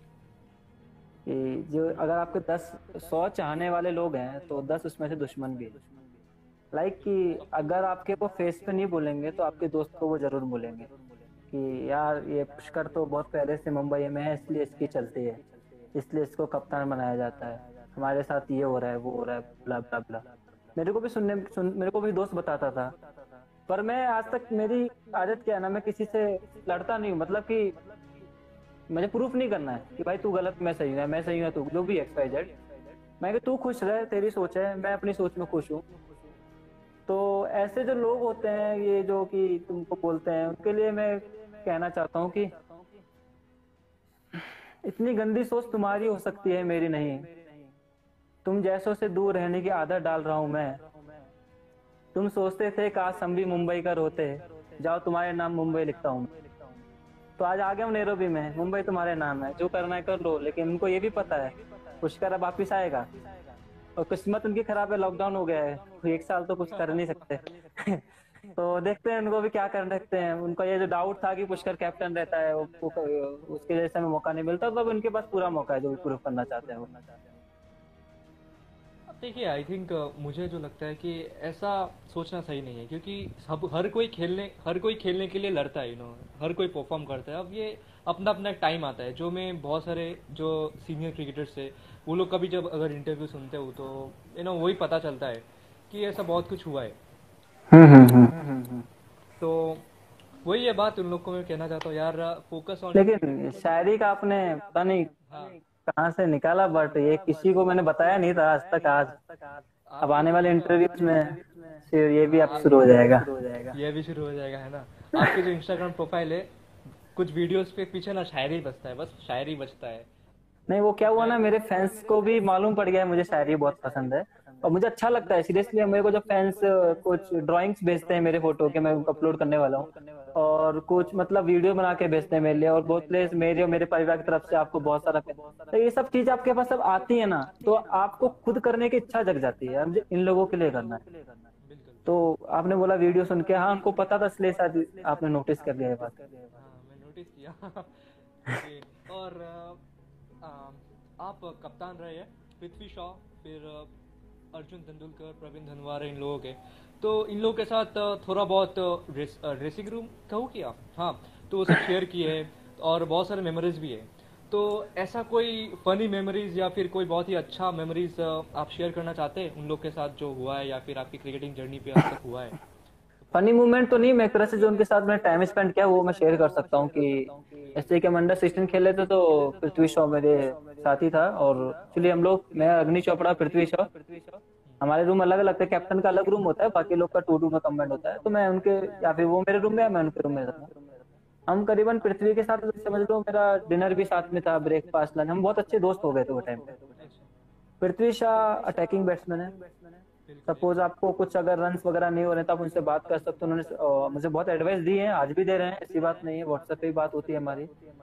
कि जो अगर आपके दस सौ चाहने वाले लोग हैं तो दस उसमें से दुश्मन भी है। लाइक कि अगर आपके वो फेस पे नहीं बोलेंगे तो आपके दोस्त को वो जरूर बोलेंगे कि यार ये पुष्कर तो बहुत पहले से मुंबई में है, इसलिए इसकी चलती है, इसलिए इसको कप्तान बनाया जाता है, हमारे साथ ये हो रहा है वो हो रहा है, ब्ला ब्ला ब्ला। मेरे को भी सुनने सुन, मेरे को भी दोस्त बताता था, पर मैं आज तक, मेरी आदत क्या है ना, मैं किसी से लड़ता नहीं हूँ। मतलब कि मुझे प्रूफ नहीं करना है कि भाई तू गलत मैं सही हूँ, मैं सही हूँ तू, जो भी एक्स वाई जेड। मैं कि तू खुश रहे, तेरी सोच है, मैं अपनी सोच में खुश हूँ। तो ऐसे जो लोग होते हैं ये जो कि तुमको बोलते हैं, उनके लिए मैं कहना चाहता हूँ कि इतनी गंदी सोच तुम्हारी हो सकती है, मेरी नहीं। तुम जैसों से दूर रहने की आदत डाल रहा हूं मैं। तुम सोचते थे काश हम भी मुंबई का रोते, जाओ तुम्हारे नाम मुंबई लिखता हूँ। तो आज आ गया हूँ नैरोबी में, मुंबई तुम्हारे नाम है, जो करना है कर लो। लेकिन उनको ये भी पता है पुष्कर अब वापिस आएगा, और किस्मत उनकी खराब है, लॉकडाउन हो गया है, तो एक साल तो कुछ कर नहीं सकते। तो देखते हैं उनको भी क्या कर सकते हैं। उनका ये जो डाउट था कि पुष्कर कैप्टन रहता है, वो, वो, उसके जैसे में मौका नहीं मिलता, तो अब उनके पास पूरा मौका है जो भी प्रूव करना चाहते हैं वो। अब देखिए, आई थिंक मुझे जो लगता है कि ऐसा सोचना सही नहीं है, क्योंकि सब हर कोई खेलने हर कोई खेलने के लिए लड़ता है, यू नो, हर कोई परफॉर्म करता है। अब ये अपना अपना एक टाइम आता है, जो मैं बहुत सारे जो सीनियर क्रिकेटर्स है वो लोग कभी जब अगर इंटरव्यू सुनते हो तो यू नो वही पता चलता है कि ऐसा बहुत कुछ हुआ है। हम्म हम्म हम्म। तो वही है बात, उन लोग को मैं कहना चाहता हूँ यार, फोकस ऑन। लेकिन शायरी का आपने पता नहीं हाँ, कहाँ से निकाला, बट ये किसी को मैंने बताया नहीं था आज तक। आज अब आपको आने जो वाले है इंटरव्यूज में फिर ये भी अब आप शुरू हो जाएगा। ये भी शुरू हो जाएगा, है ना। आपके जो इंस्टाग्राम प्रोफाइल है, कुछ वीडियोस पे पीछे ना शायरी बजता है, बस शायरी बजता है। नहीं, वो क्या हुआ मैं ना, मेरे फैंस को भी मालूम पड़ गया है मुझे शायरी बहुत पसंद है, और मुझे अच्छा लगता है सीरियसली। मेरे को जब फैंस कुछ ड्राइंग्स भेजते हैं मेरे फोटो के, मैं उनको अपलोड करने वाला हूँ, और कुछ मतलब वीडियो बना के भेजते हैं मेरे लिए, और बहुत प्लेस मेरे और मेरे परिवार की तरफ से आपको बहुत सारा प्यार। तो ये सब चीज आपके पास अब आती है ना, तो आपको खुद करने की इच्छा जग जाती है, यार मुझे इन लोगों के लिए करना है। बिल्कुल। तो आपने बोला वीडियो सुन के, हाँ उनको पता था, इसलिए शायद आपने नोटिस कर लिया ये बात। हाँ, मैं नोटिस किया। ओके। और अ, अ, आप कप्तान रहे हैं पृथ्वी शॉ, फिर अ, अर्जुन तेंदुलकर, प्रवीण धनवारे, इन लोगों के। तो इन लोगों के साथ अ, थोड़ा बहुत अ, ड्रेस ड्रेसिंग रूम कहो किया, हाँ, तो वो सब शेयर किए हैं, और बहुत सारे मेमोरीज भी है। तो ऐसा कोई फनी मेमोरीज या फिर कोई बहुत ही अच्छा मेमोरीज आप शेयर करना चाहते हैं उन लोग के साथ जो हुआ है, या फिर आपकी क्रिकेटिंग जर्नी पे अब तक हुआ है? फनी मूवमेंट तो नहीं, मैं एक तरह से जो उनके साथ मैंने टाइम स्पेंड किया वो मैं शेयर कर सकता हूँ। कि जैसे कि हम अंडर सिक्सटीन खेले थे, तो पृथ्वी शॉ मेरे साथी था, और एक्चुअली हम लोग, मैं, अग्नि चोपड़ा, पृथ्वी शॉ, हमारे रूम अलग अलग थे। कैप्टन का अलग रूम होता है, बाकी लोग का टू टू में कम्बाइंड होता है। तो मैं उनके, या फिर वो मेरे रूम में, या मैं उनके रूम में रहता। हम करीबन पृथ्वी के साथ समझ लो मेरा डिनर भी साथ में था, ब्रेकफास्ट, लंच, हम बहुत अच्छे दोस्त हो गए थे वो टाइम पे। अच्छा। पृथ्वी शॉ अटैकिंग बैट्समैन है। बिल्कुल सपोज आपको कुछ अगर रन्स वगैरह नहीं हो रहे तो आप उनसे बात कर सकते हो। उन्होंने अ, मुझे बहुत एडवाइस दी है, आज भी दे रहे हैं, ऐसी बात नहीं है, व्हाट्सएप पे ही बात होती है हमारी।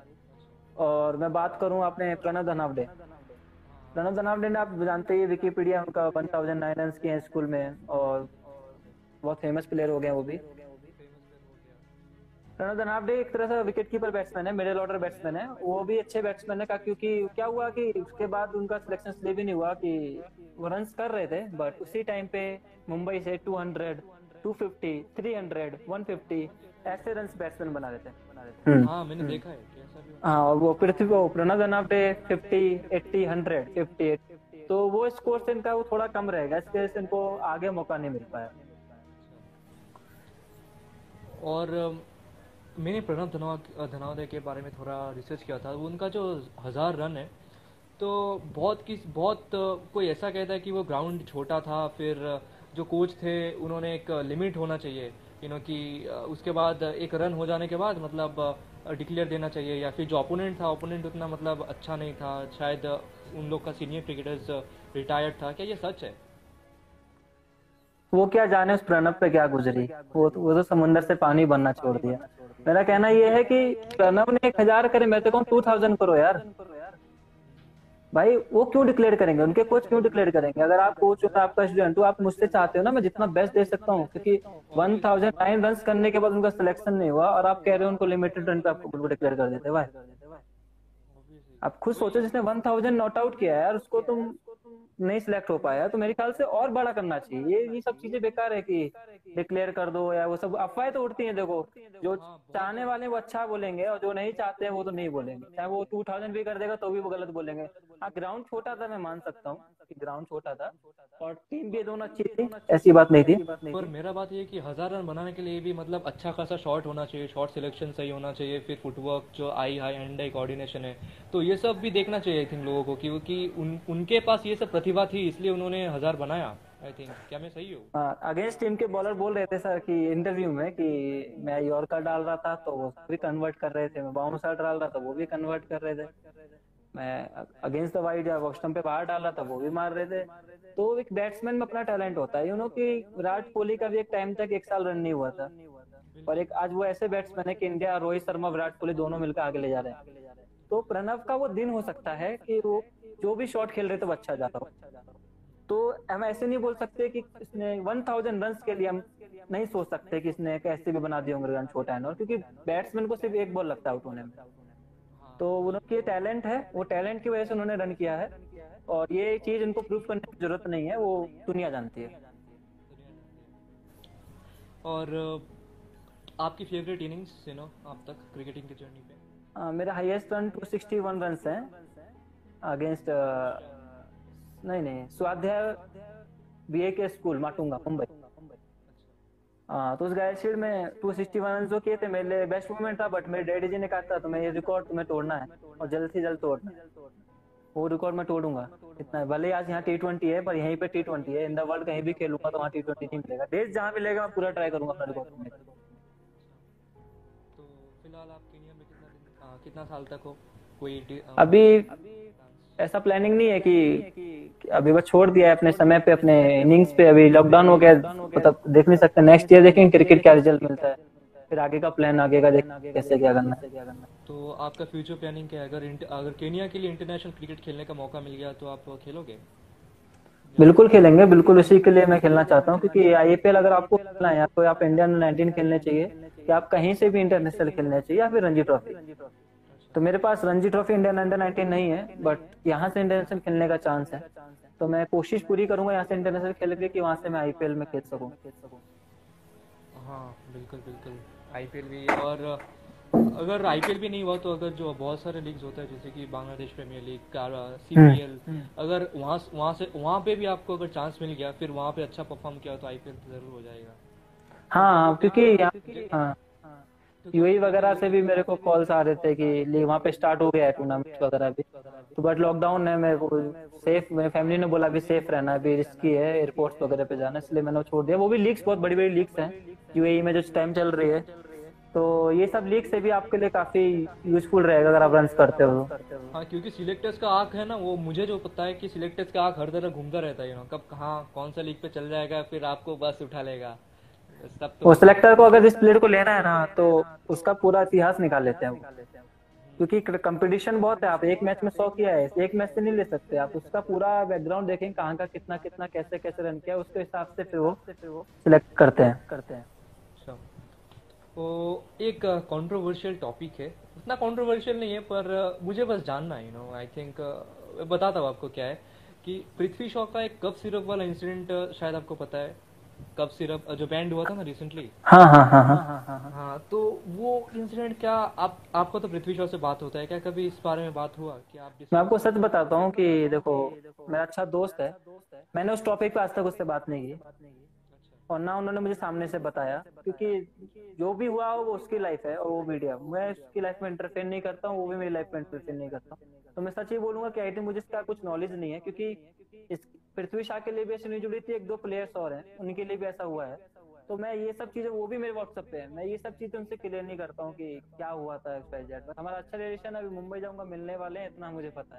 और मैं बात करूं अपने प्रणव धनावडे, प्रणव धनावडे ने, आप जानते ही, विकीपीडिया उनका वन थाउजेंड नाइन रन किए हैं स्कूल में, और बहुत फेमस प्लेयर हो गए हैं वो भी। फेमस प्लेयर हो गया। प्रणव धनावडे एक तरह से विकेट कीपर बैट्समैन है, मिडिल ऑर्डर बैट्समैन है, वो भी अच्छे बैट्समैन है का। क्योंकि क्या हुआ कि उसके बाद उनका सिलेक्शन इसलिए भी नहीं हुआ कि वो रन्स कर रहे थे, बट उसी टाइम पे मुंबई से two hundred, two fifty, three hundred, one fifty ऐसे रन्स बैट्समैन बना रहे थे। हम्म हाँ, मैंने हम्म। देखा है कि ऐसा भी होता हाँ, और वो पृथ्वी, वो Pranav Dhanawade fifty, eighty, hundred, fifty eight, तो वो स्कोर से इनका वो थोड़ा कम रहेगा, इसकी वजह से इनको आगे मौका नहीं मिल पाया। है। और अम, मैंने प्रणब धनवा धनावदे के बारे में थोड़ा रिसर्च किया था। वो उनका जो हज़ार रन है, तो बहुत किस बहुत अ, कोई ऐसा कहता है कि वो ग्राउंड छोटा था, फिर अ, जो कोच थे उन्होंने एक लिमिट होना चाहिए, यू नो, कि अ, उसके बाद एक रन हो जाने के बाद मतलब डिक्लेयर देना चाहिए, या फिर जो ओपोनेंट था, ओपोनेंट उतना मतलब अच्छा नहीं था शायद, अ, उन लोग का सीनियर क्रिकेटर्स रिटायर्ड था। क्या ये सच है? वो क्या जाने उस प्रणब पे क्या गुजरी, वो तो वो तो समुंदर से पानी बनना छोड़ दिया। मेरा कहना ये है कि प्रणब ने एक हजार करे, मैं तो कहूँ टू थाउजेंड करो यार। भाई वो क्यों डिक्लेयर करेंगे, उनके कोच क्यों डिक्लेयर करेंगे? अगर आप कोच हो, मैं आपका स्टूडेंट हूँ, आप मुझसे चाहते हो ना मैं जितना बेस्ट दे सकता हूँ, क्योंकि वन थाउजेंड नाइन रन करने के बाद उनका सिलेक्शन नहीं हुआ, और आप कह रहे हो उनको लिमिटेड रन पे आपको डिक्लेयर कर देते भाई। ऑब्वियसली। आप खुद वही सोचो, जिसने वन थाउजेंड नॉट आउट किया है यार, उसको तुम नहीं सिलेक्ट हो पाया, तो मेरे ख्याल से और बड़ा करना चाहिए। ये ये सब चीजें बेकार है कि डिक्लेयर कर दो, या वो सब अफवाहें तो उड़ती हैं। देखो, जो हाँ, बहुत चाहने वाले वो अच्छा बोलेंगे, और जो नहीं चाहते हैं वो तो नहीं बोलेंगे। चाहे वो टू थाउजेंड भी कर देगा तो भी वो गलत बोलेंगे। हाँ, ग्राउंड छोटा था, मैं मान सकता हूँ कि ग्राउंड छोटा था, और टीम भी दोनों अच्छी थी, ऐसी बात नहीं थी। पर मेरा बात ये है कि हज़ार रन बनाने के लिए भी मतलब अच्छा खासा शॉट होना चाहिए, शॉट सिलेक्शन सही होना चाहिए, फिर फुटवर्क, जो eye high hand eye coordination है, तो ये सब भी देखना चाहिए आई थिंक लोगों को, क्योंकि उन उनके पास ये सब प्रतिभा थी, इसलिए उन्होंने हज़ार बनाया। आई थिंक, क्या मैं सही हूँ? अगेंस्ट टीम के बॉलर बोल रहे थे सर कि इंटरव्यू में कि मैं यॉर्कर डाल रहा था तो वो भी कन्वर्ट कर रहे थे, मैं बाउंसर डाल रहा था वो भी कन्वर्ट कर रहे थे। मैं अगेंस्ट द वाइड या स्टंप पे बाहर डाला था, वो भी मार रहे थे। तो एक बैट्समैन में अपना टैलेंट होता है, यू नो कि विराट कोहली का भी एक टाइम तक एक साल रन नहीं हुआ था, और एक आज वो ऐसे बैट्समैन है कि इंडिया रोहित शर्मा विराट कोहली दोनों मिलकर आगे ले जा रहे हैं। तो प्रणव का वो दिन हो सकता है कि वो जो भी शॉट खेल रहे थे वो अच्छा जा रहा हो। तो हम ऐसे नहीं बोल सकते कि इसने वन थाउजेंड रन के लिए हम नहीं सोच सकते कि इसने कैसे भी बना दिए होंगे रन छोटा है, और क्योंकि बैट्समैन को सिर्फ एक बॉल लगता है आउट होने में। तो उनके टैलेंट है, वो टैलेंट की वजह से उन्होंने रन किया है, और ये चीज इनको प्रूव करने की जरूरत नहीं है, वो दुनिया जानती है। और अ, आपकी फेवरेट इनिंग्स यू नो आप तक क्रिकेटिंग की जर्नी पे? uh, मेरा highest run two sixty one run हैं अगेंस्ट नहीं नहीं स्वाध्याय बीए के स्कूल माटुंगा मुंबई। हाँ, तो उस गायशील्ड में टू सिक्सटी वन रन जो किए थे मेरे लिए बेस्ट मोमेंट था, बट मेरे डैडी जी ने कहा था तुम्हें ये रिकॉर्ड तुम्हें तोड़ना है और जल्द से जल्द तोड़ना है। वो रिकॉर्ड मैं तोड़ूंगा, इतना है। भले आज यहाँ टी ट्वेंटी है, पर यहीं पे टी ट्वेंटी है, इन द वर्ल्ड कहीं भी खेलूंगा तो वहाँ टी ट्वेंटी नहीं मिलेगा। देश जहाँ मिलेगा मैं पूरा ट्राई करूंगा अपना रिकॉर्ड करने का। तो फिलहाल आप केनिया में कितना दिन आ, कितना साल तक हो? कोई डी- आ, अभी ऐसा प्लानिंग नहीं है कि, कि अभी बस छोड़ दिया है अपने समय पे, अपने इनिंग्स पे। अभी लॉकडाउन हो गया, मतलब देख नहीं सकते। नेक्स्ट ईयर देखेंगे क्रिकेट क्या रिजल्ट मिलता है, फिर आगे का प्लान आगे का देख कैसे क्या करना है। तो आपका फ्यूचर प्लानिंग क्या है? अगर इंट- अगर केनिया के लिए इंटरनेशनल क्रिकेट खेलने का मौका मिल गया तो आप खेलोगे? बिल्कुल खेलेंगे, बिल्कुल उसी के लिए मैं खेलना चाहता हूँ, क्योंकि आईपीएल अगर आपको खेलना है, आपको आप इंडियन नाइनटीन खेलने चाहिए, या आप कहीं से भी इंटरनेशनल खेलने चाहिए, या फिर रणजी ट्रॉफी। तो मेरे पास Ranji trophy Indian under nineteen नहीं है, बट यहाँ से इंटरनेशनल खेलने का चांस है। तो मैं कोशिश पूरी करूंगा यहाँ से इंटरनेशनल खेल के कि वहाँ से मैं आईपीएल में खेल सकूँ। हाँ बिल्कुल बिल्कुल, आईपीएल भी। और अगर आईपीएल भी नहीं हुआ तो अगर जो बहुत सारे लीग्स होते हैं जैसे कि बांग्लादेश प्रीमियर लीग, सीपीएल, अगर वहाँ वहाँ से वहाँ पे भी आपको अगर चांस मिल गया, फिर वहाँ पे अच्छा परफॉर्म किया तो आईपीएल तो जरूर हो जाएगा। हाँ, क्योंकि हाँ यूएई वगैरह से भी मेरे को कॉल्स आ रहे थे कि वहाँ पे स्टार्ट हो गया है टूर्नामेंट वगैरह भी। तो बट लॉकडाउन है, मेरे को सेफ, मेरी फैमिली ने बोला भी सेफ रहना, अभी रिस्की है एयरपोर्ट्स वगैरह पे जाना, इसलिए मैंने छोड़ दिया। वो भी लीग्स बहुत बड़ी बड़ी लीग्स हैं यूएई में जो टाइम चल रही है, तो ये सब लीग से भी आपके लिए काफी यूजफुल रहेगा अगर आप रन करते हो। हाँ, क्योंकि सिलेक्टर्स का आंख है ना, वो मुझे जो पता है कि सिलेक्टर्स का आंख हर तरह घूमता रहता है, यू नो कब कहाँ कौन सा लीग पे चल जाएगा, फिर आपको बस उठा लेगा। सब तो वो सिलेक्टर को अगर जिस प्लेयर को लेना है ना, तो उसका पूरा इतिहास निकाल लेते हैं वो, क्योंकि कंपटीशन बहुत है। आप एक मैच में सौ किया है, एक मैच से नहीं ले सकते आप, उसका पूरा बैकग्राउंड देखेंगे कहाँ का कितना कितना कैसे कैसे रन किया, उसके हिसाब से फिर वो सिलेक्ट करते हैं करते हैं तो एक कंट्रोवर्शियल टॉपिक है, उतना कंट्रोवर्शियल नहीं है, पर मुझे बस जानना है, यू नो आई थिंक बताता हूँ आपको क्या है कि पृथ्वी शॉ का एक कप सिरप वाला इंसिडेंट शायद आपको पता है। कप सिरप जो बैंड हुआ था ना रिसेंटली। हाँ हाँ हाँ हाँ हाँ हाँ, तो वो इंसिडेंट क्या आप आपको तो पृथ्वी शॉ से बात होता है क्या, कभी इस बारे में बात हुआ कि आप? मैं आपको सच बताता हूँ कि देखो, मेरा अच्छा दोस्त है, मैंने उस टॉपिक पे आज तक उससे बात नहीं की, और ना उन्होंने मुझे सामने से बताया, क्योंकि जो भी हुआ वो उसकी लाइफ है और वो मीडिया, मैं उसकी लाइफ में इंटरफेयर नहीं करता हूँ, वो भी मेरी लाइफ में इंटरफेयर नहीं करता हूँ। तो मैं सच ही बोलूंगा कि आई थिंक मुझे इसका कुछ नॉलेज नहीं है, क्योंकि इस पृथ्वी शॉ के लिए भी ऐसी नहीं जुड़ी थी, एक दो प्लेयर्स और हैं उनके लिए भी ऐसा हुआ है। तो मैं ये सब चीजें, वो भी मेरे व्हाट्सएप पे है, मैं ये सब चीजें उनसे क्लियर नहीं करता हूँ कि क्या हुआ था एक्स वाई जेड। हमारा अच्छा रिलेशन, अभी मुंबई जाऊंगा मिलने वाले हैं, इतना मुझे पता है।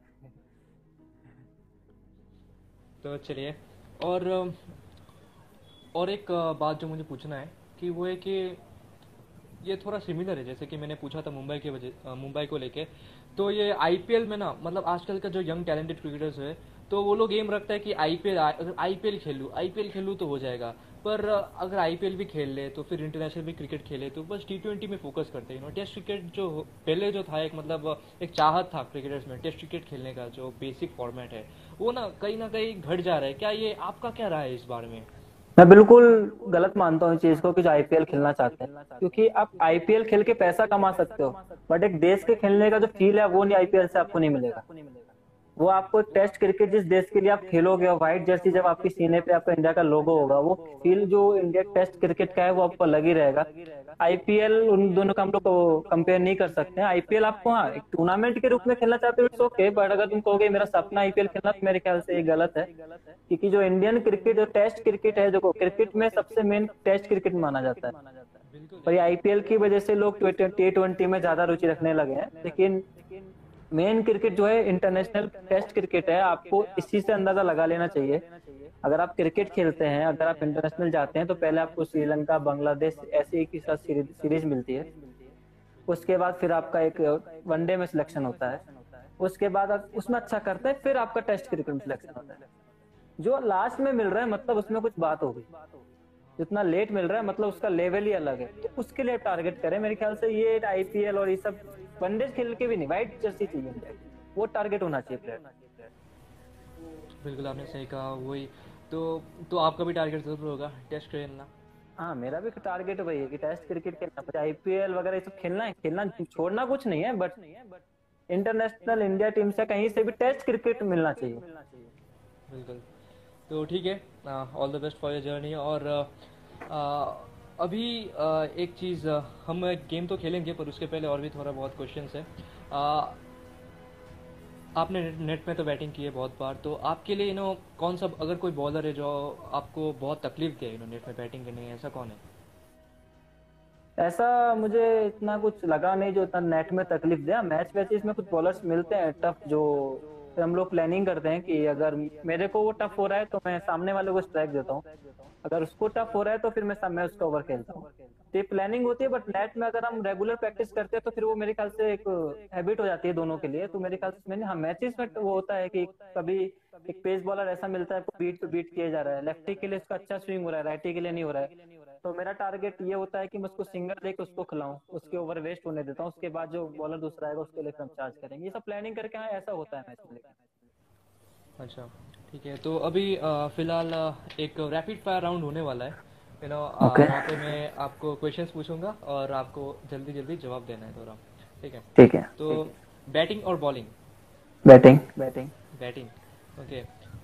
तो चलिए, और और एक बात जो मुझे पूछना है कि वो है कि ये थोड़ा सिमिलर है जैसे कि मैंने पूछा था मुंबई के वजह मुंबई को लेके। तो ये आईपीएल में ना, मतलब आजकल का जो यंग टैलेंटेड क्रिकेटर्स है, तो वो लोग एम रखता है कि आईपीएल अगर आईपीएल खेलूँ आईपीएल खेलूँ तो हो जाएगा, पर अगर आईपीएल भी खेल ले तो फिर इंटरनेशनल भी क्रिकेट खेले तो बस टी ट्वेंटी में फोकस करते हैं। टेस्ट क्रिकेट जो पहले जो था एक मतलब एक चाहत था क्रिकेटर्स में, टेस्ट क्रिकेट खेलने का जो बेसिक फॉर्मेट है वो ना कहीं ना कहीं घट जा रहा है। क्या ये आपका क्या राय है इस बारे में? मैं बिल्कुल गलत मानता हूँ इस चीज को कि जो आईपीएल खेलना चाहते हैं, क्योंकि आप आईपीएल खेल के पैसा कमा सकते हो, बट एक देश के खेलने का जो फील है वो नहीं आईपीएल से आपको नहीं मिलेगा। वो आपको टेस्ट क्रिकेट जिस देश के लिए आप खेलोगे, और व्हाइट जर्सी जब आपकी सीने पे आपका इंडिया का लोगो होगा, वो फील जो इंडिया टेस्ट क्रिकेट का है वो आपको अलग ही रहेगा। आईपीएल उन दोनों का हम लोग को कंपेयर नहीं कर सकते हैं। आईपीएल आपको हाँ एक टूर्नामेंट के रूप में खेलना चाहते हो, इट्स ओके, बट अगर तुम कहोगे मेरा सपना आईपीएल खेलना, तो मेरे ख्याल से ये गलत है, क्योंकि जो इंडियन क्रिकेट जो टेस्ट क्रिकेट है, जो क्रिकेट में सबसे मेन टेस्ट क्रिकेट माना जाता है, और ये आईपीएल की वजह से लोग टी ट्वेंटी में ज्यादा रुचि रखने लगे हैं। लेकिन मेन क्रिकेट जो है इंटरनेशनल टेस्ट क्रिकेट है, आपको इसी से अंदाजा लगा लेना चाहिए। अगर आप क्रिकेट खेलते हैं, अगर आप इंटरनेशनल जाते हैं, तो पहले आपको श्रीलंका, बांग्लादेश ऐसे एक ही साथ सीरीज सीरीज मिलती है। उसके बाद फिर आपका एक वनडे में सिलेक्शन होता है। उसके बाद आप उसमें अच्छा करते हैं, फिर आपका टेस्ट क्रिकेट में सिलेक्शन होता है। जो लास्ट में मिल रहा है मतलब उसमें कुछ बात हो गई। जितना लेट मिल रहा है मतलब उसका लेवल ही अलग है, तो उसके लिए टारगेट करें। मेरे ख्याल से ये आईपीएल और ये सब वनडे खेल के भी नहीं, व्हाइट जर्सी चाहिए, वो टारगेट होना चाहिए प्लेयर। बिल्कुल आपने सही कहा। वही तो तो आपका भी टारगेट जरूर होगा टेस्ट खेलना। हाँ, मेरा भी टारगेट वही है कि टेस्ट क्रिकेट खेलना, आईपीएल वगैरह ये सब खेलना है, खेलना छोड़ना कुछ नहीं है, बट इंटरनेशनल इंडिया टीम से कहीं से भी टेस्ट क्रिकेट मिलना चाहिए। बिल्कुल। तो ठीक है, all the best for your journey. और uh, uh, अभी uh, एक चीज़, uh, हम एक गेम तो खेलेंगे पर उसके पहले और भी थोड़ा बहुत क्वेश्चंस है। uh, आपने नेट में तो बैटिंग की है बहुत बार, तो आपके लिए यू नो कौन सा, अगर कोई बॉलर है जो आपको बहुत तकलीफ दे यू नो नेट में बैटिंग करने में, ऐसा कौन है? ऐसा मुझे इतना कुछ लगा नहीं जो इतना नेट में तकलीफ दे। मैच वैच इसमें कुछ बॉलर्स मिलते हैं टफ, जो फिर हम लोग प्लानिंग करते हैं कि अगर मेरे को वो टफ हो रहा है तो मैं सामने वाले को स्ट्राइक देता हूँ, अगर उसको टफ हो रहा है तो फिर मैं मैं उसका ओवर खेलता हूँ। तो ये प्लानिंग होती है, बट नेट में अगर हम रेगुलर प्रैक्टिस करते हैं तो फिर वो मेरे ख्याल से एक हैबिट हो जाती है दोनों के लिए। तो मेरे ख्याल से मैंने, हाँ, मैचेस में वो होता है कि कभी एक पेस बॉलर ऐसा मिलता है बीट पे बीट किया जा रहा है, लेफ्टी के लिए उसका अच्छा स्विंग हो रहा है, राइटी के लिए नहीं हो रहा है, तो मेरा टारगेट ये होता है कि मैं उसको सिंगल देके उसको खिलाऊं, उसके ओवर वेस्ट होने देता हूँ, उसके बाद जो बॉलर दूसरा आएगा उसके लिए हम चार्ज करेंगे। ये सब प्लानिंग करके, हाँ, ऐसा होता है मैच में। अच्छा, ठीक है। तो अभी uh, फिलहाल uh, एक रैपिड फायर राउंड होने वाला है, यू नो ओके, वहाँ पे मैं आपको क्वेश्चंस पूछूंगा और आपको जल्दी जल्दी जवाब देना है थोड़ा, ठीक है? ठीक है। तो बैटिंग और bowling? Batting. Batting. Batting, okay.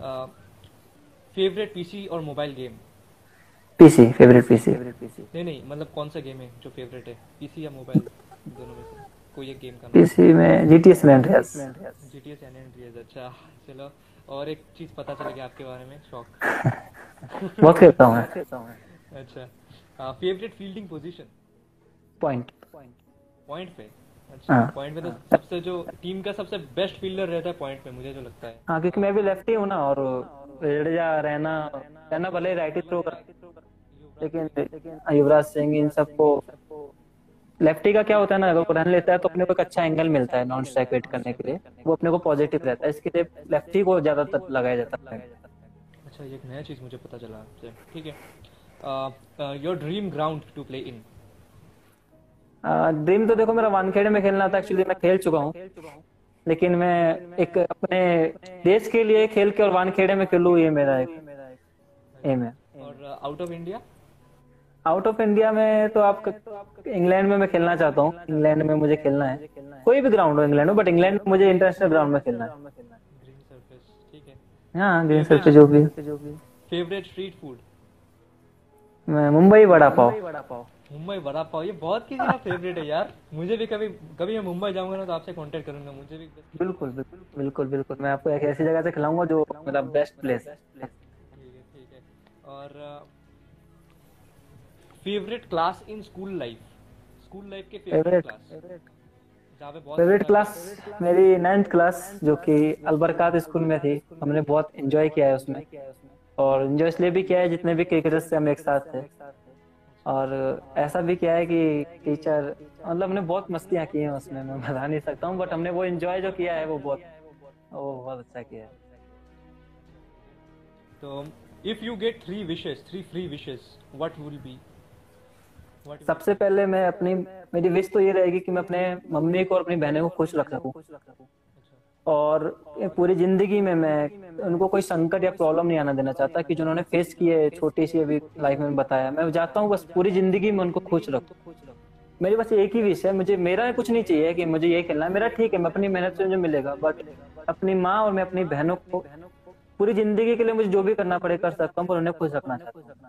Favourite PC और mobile game? PC, favourite PC. नहीं नहीं, मतलब कौन सा गेम है जो फेवरेट है, पीसी या मोबाइल, दोनों में से कोई एक गेम का नाम। पीसी में GTA San Andreas. GTA San Andreas, अच्छा। चलो, और एक चीज पता चल गया आपके बारे में, शौक। बहुत खेलता हूँ मैं। अच्छा, favourite fielding position? Point. Point पे? अच्छा, पॉइंट पे तो सबसे जो टीम का सबसे बेस्ट फील्डर रहता है पॉइंट पे, मुझे जो लगता है। हाँ, क्योंकि मैं भी लेफ्टी हूँ ना, और जडेजा, रैना रैना भले राइट थ्रो कर, लेकिन युवराज सिंह इन सबको, लेफ्टी का क्या होता है ना, अगर वो रन लेता है तो अपने को एक अच्छा एंगल मिलता है नॉन स्ट्राइक वेट करने के लिए, वो अपने को पॉजिटिव रहता है, इसके लिए लेफ्टी को ज्यादातर लगाया जाता है। अच्छा, ये एक नया चीज मुझे पता चला आपसे, ठीक है। Your dream ground to play in? Dream तो देखो मेरा वानखेड़े में खेलना था, एक्चुअली मैं खेल चुका हूँ, लेकिन मैं एक अपने देश के लिए खेल के और वानखेड़े में खेलूँ, ये मेरा एक एम है। और out of India? Out of India में तो आप, इंग्लैंड में मैं खेलना चाहता हूँ, इंग्लैंड में मुझे खेलना है, कोई भी ग्राउंड हो इंग्लैंड में, बट इंग्लैंड में मुझे इंटरनेशनल ग्राउंड में खेलना है। ग्रीन सरफेस, ठीक है। हाँ, ग्रीन सरफेस जो भी। Favourite street food? मैं मुंबई वड़ा पाव। मुंबई वड़ा पाव, ये बहुत किसी का फेवरेट है यार। मुझे भी कभी कभी मैं मुंबई जाऊंगा ना तो आपसे कांटेक्ट करूंगा, मुझे भी। बिल्कुल बिल्कुल बिल्कुल बिल्कुल, मैं आपको एक ऐसी जगह से खिलाऊंगा जो मेरा बेस्ट प्लेस है। ठीक है, ठीक है। और favourite class in school life? School life के फेवरेट क्लास जहाँ पे बहुत फेवरेट क्लास मेरी नाइन्थ क्लास, जो कि अलबरकात स्कूल में थी। हमने बहुत एंजॉय किया है उसमें, और एंजॉय इसलिए भी किया है जितने भी क्रिकेटर्स से हम एक साथ थे, और ऐसा भी किया है कि टीचर, मतलब हमने बहुत मस्तियाँ की हैं उसमें, मैं बता नहीं सकता हूँ, बट हमने वो एंजॉय जो किया है वो बहुत वो बहुत अच्छा किया है। तो if you get three wishes, three free wishes, what will be? सबसे पहले मैं अपनी, मेरी विश तो ये रहेगी कि मैं अपने मम्मी को और अपनी बहनों को खुश रख सकूं, और पूरी जिंदगी में मैं उनको कोई संकट या प्रॉब्लम नहीं आना देना चाहता, कि जो उन्होंने फेस किए छोटी सी अभी लाइफ में बताया, मैं चाहता हूँ बस पूरी जिंदगी में उनको खुश रखूं। मेरी बस एक ही विश है, मुझे मेरा कुछ नहीं चाहिए कि मुझे ये खेलना है, मेरा ठीक है, मैं अपनी मेहनत से मुझे मिलेगा, बट अपनी माँ और मैं अपनी बहनों को पूरी जिंदगी के लिए मुझे जो भी करना पड़े कर सकता हूँ, पर उन्हें खुश रखना चाहता हूँ।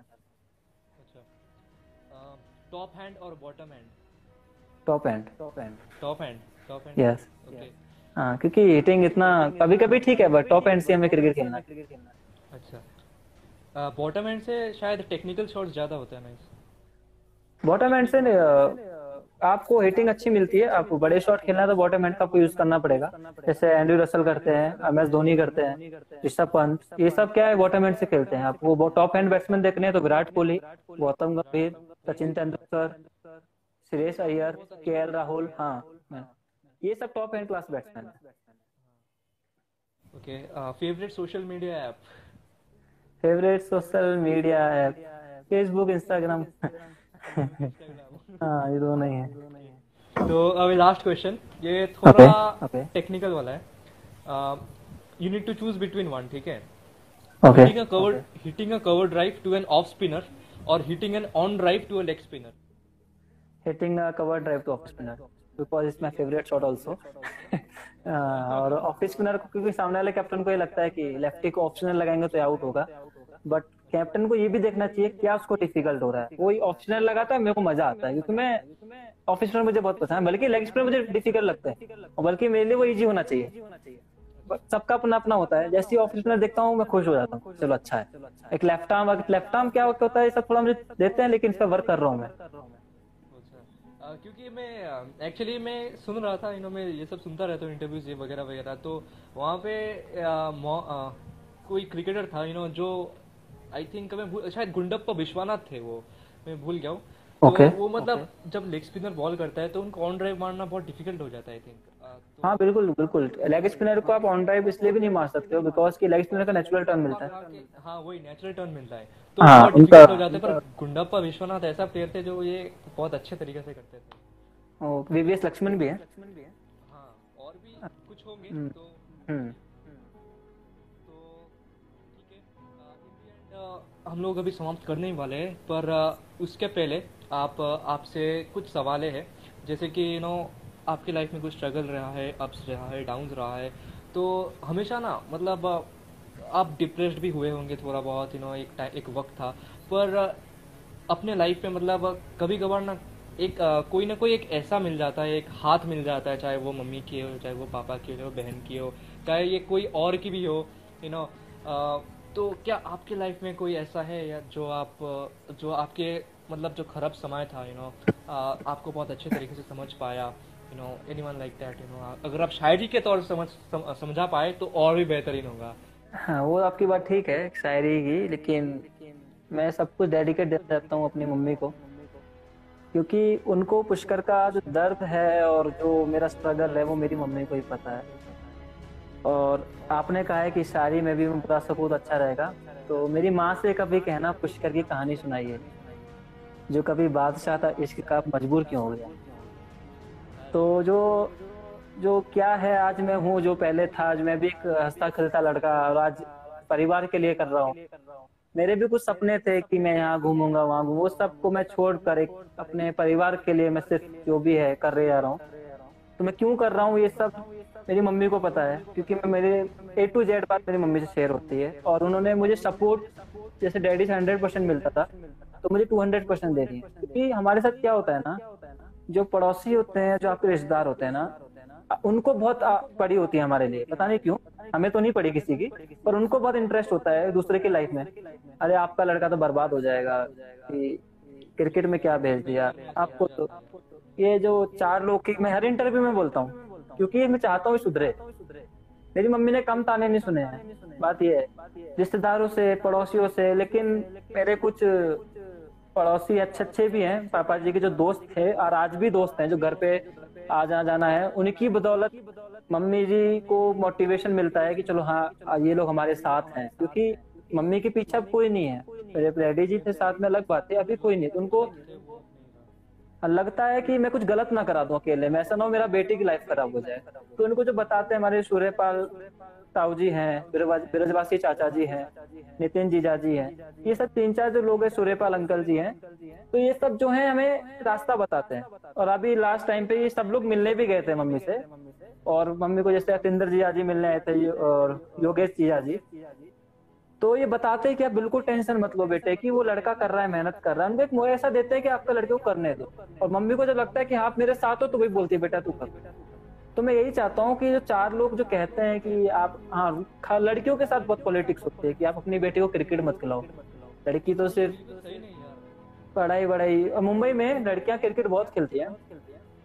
टॉप हैंड और bottom hand? Top hand. Top hand, top hand, yes. Okay. हाँ, क्योंकि हिटिंग इतना कभी कभी ठीक है, बट टॉप हैंड से हमें क्रिकेट खेलना है। अच्छा, बॉटम हैंड से शायद टेक्निकल शॉट्स ज्यादा होता है ना? इस बॉटम हैंड से आपको हिटिंग अच्छी मिलती है। आपको बड़े शॉट खेलना है तो बॉटम हैंड का आपको यूज करना पड़ेगा, जैसे एंड्रयू रसल करते हैं, एम एस धोनी करते हैं, ऋषभ पंत, ये सब क्या है बॉटम हैंड से खेलते हैं। आपको टॉप हैंड बैट्समैन देखने हैं तो विराट कोहली, गौतम गंभीर, सचिन तेंदुलकर, श्रेयस अय्यर, के एल राहुल, हाँ ये सब टॉप हैंड क्लास बैट्समैन है। Okay, favourite social media app? Favourite social media app Facebook, Instagram हाँ ये दोनों ही है। तो अभी लास्ट क्वेश्चन, ये थोड़ा okay. टेक्निकल वाला है। You need to choose between one, ठीक है? Okay. Hitting a cover hitting a cover drive to an off spinner और hitting an on drive to a leg spinner. Hitting a cover drive to off spinner because it's my favourite shot also. और ऑफ स्पिनर को क्योंकि सामने वाले कैप्टन को ये लगता है कि लेफ्टी को ऑप्शनल लगाएंगे तो आउट होगा, बट कैप्टन को ये भी देखना चाहिए क्या उसको डिफिकल्ट हो रहा है। कोई ऑप्शनल लगाता है मेरे को मजा आता है क्योंकि मैं ऑफ स्पिनर मुझे बहुत पसंद है, बल्कि लेग स्पिनर मुझे डिफिकल्ट लगता है, और बल्कि मेरे लिए वो इजी होना चाहिए। सबका अपना अपना होता है, जैसे ऑफ स्पिनर देखता हूँ मैं खुश हो जाता हूँ, चलो अच्छा है। एक लेफ्ट आर्म, लेफ्ट आर्म क्या होता है सब थोड़ा मुझे देते हैं, लेकिन इस पर वर्क कर रहा हूँ मैं। Uh, क्योंकि मैं एक्चुअली uh, मैं सुन रहा था, इन्हों में ये सब सुनता रहता हूँ इंटरव्यूज ये वगैरह वगैरह, तो वहाँ पे uh, uh, कोई क्रिकेटर था, यू नो, जो आई थिंक मैं शायद गुंडप्पा विश्वनाथ थे, वो मैं भूल गया हूँ। तो okay. वो मतलब okay. जब लेग स्पिनर बॉल करता है तो उनको ऑन ड्राइव मारना बहुत डिफिकल्ट हो जाता है आई थिंक। तो हाँ बिल्कुल बिल्कुल, लेग स्पिनर को आप ऑन ड्राइव इसलिए भी नहीं मार सकते हो बिकॉज कि लेग स्पिनर का नेचुरल टर्न मिलता है। हाँ वही नेचुरल टर्न मिलता है, तो हाँ, बहुत डिफिकल्ट हो जाता है। पर गुंडप्पा विश्वनाथ ऐसा प्लेयर थे जो ये बहुत अच्छे तरीके से करते थे। वीवीएस लक्ष्मण भी है, हाँ और भी कुछ होंगे। तो हम्म तो ठीक है, इन द एंड हम लोग अभी समाप्त करने ही वाले हैं, पर uh, उसके पहले आप आपसे कुछ सवालें हैं, जैसे कि यू नो आपकी लाइफ में कुछ स्ट्रगल रहा है, अप्स रहा है, डाउन्स रहा है, तो हमेशा ना मतलब आप डिप्रेस्ड भी हुए होंगे थोड़ा बहुत, यू नो एक एक वक्त था, पर अपने लाइफ में मतलब कभी कभार ना एक आ, कोई ना कोई एक ऐसा मिल जाता है, एक हाथ मिल जाता है, चाहे वो मम्मी की हो, चाहे वो पापा की हो, बहन की हो, चाहे ये कोई और की भी हो, यू नो। तो क्या आपके लाइफ में कोई ऐसा है या जो आप जो आपके मतलब जो खराब समय था, यू नो, आपको बहुत अच्छे तरीके से समझ पाया, you know, anyone like that, you know, अगर आप शायरी के तौर समझ सम, समझा पाए तो और भी बेहतरीन होगा। हाँ वो आपकी बात ठीक है शायरी की, लेकिन मैं सब कुछ डेडिकेट देता रहता हूँ अपनी मम्मी को, क्योंकि उनको पुष्कर का जो दर्द है और जो मेरा स्ट्रगल है वो मेरी मम्मी को ही पता है। और आपने कहा है कि शायरी में भी मैं बता सकूँ तो अच्छा रहेगा, तो मेरी माँ से कभी कहना पुष्कर की कहानी सुनाइए, जो कभी बादशाह था इश्क का मजबूर क्यों हो गया। तो जो जो क्या है आज मैं हूँ, जो पहले था, आज मैं भी एक हंसता खेलता लड़का और आज परिवार के लिए कर रहा हूँ। मेरे भी कुछ सपने थे कि मैं यहाँ घूमूंगा वहाँ घूमूंगा, वो सबको मैं छोड़कर एक अपने परिवार के लिए मैं सिर्फ जो भी है कर रहे जा रहा हूँ। तो मैं क्यों कर रहा हूँ ये सब मेरी मम्मी को पता है, क्योंकि मैं मेरे ए टू जेड बात मेरी मम्मी से शेयर होती है, और उन्होंने मुझे सपोर्ट जैसे डैडी से हंड्रेड परसेंट मिलता था तो मुझे टू हंड्रेड परसेंट दे रही है। क्योंकि हमारे साथ क्या होता है ना, जो पड़ोसी होते हैं, जो आपके रिश्तेदार होते हैं ना, उनको बहुत पड़ी होती है हमारे लिए, पता नहीं क्यों, हमें तो नहीं पड़ी किसी की, पर उनको बहुत इंटरेस्ट होता है दूसरे की लाइफ में। अरे आपका लड़का तो बर्बाद हो जाएगा, कि क्रिकेट में क्या भेज दिया आपको। तो ये जो चार लोग की मैं हर इंटरव्यू में बोलता हूँ, क्योंकि मैं चाहता हूँ सुधरे। मेरी मम्मी ने कम ताने नहीं सुने हैं, बात ये है रिश्तेदारों से, पड़ोसियों से, लेकिन मेरे कुछ पड़ोसी अच्छे अच्छे भी हैं, पापा जी के जो दोस्त थे और आज भी दोस्त हैं, जो घर पे आ जा जाना है, उनकी बदौलत मम्मी जी को मोटिवेशन मिलता है कि चलो हाँ ये लोग हमारे साथ हैं। क्योंकि मम्मी के पीछे अब कोई नहीं है, मेरे डैडी जी के साथ में अलग बात है, अभी कोई नहीं, तो उनको लगता है कि मैं कुछ गलत ना करा दूं अकेले में, ऐसा ना हो मेरा बेटी की लाइफ खराब हो जाए। तो उनको जो बताते हैं हमारे सूर्यपाल ताऊ जी हैं, ब्रजवासी चाचा जी हैं, नितिन जीजा जी हैं, ये सब तीन चार जो लोग हैं, सूर्यपाल अंकल जी हैं, तो ये सब जो है हमें रास्ता बताते हैं। और अभी लास्ट टाइम पे ये सब लोग मिलने भी गए थे मम्मी से, और मम्मी को जैसे अतिंदर जीजा जी मिलने आए थे और योगेश जीजा जी, तो ये बताते हैं कि आप बिल्कुल टेंशन मत लो बेटे, कि वो लड़का कर रहा है, मेहनत कर रहा है। उनको एक मोह ऐसा देते हैं कि आपका लड़के को करने दो, और मम्मी को जब लगता है कि हाँ आप मेरे साथ हो तो वही बोलती है बेटा तू कर। तो मैं यही चाहता हूँ कि जो चार लोग जो कहते हैं कि आप, हाँ लड़कियों के साथ बहुत पॉलिटिक्स होती है कि आप अपनी बेटी को क्रिकेट मत खिलाओ, लड़की तो सिर्फ पढ़ाई वढ़ाई। मुंबई में लड़कियां क्रिकेट बहुत खेलती हैं,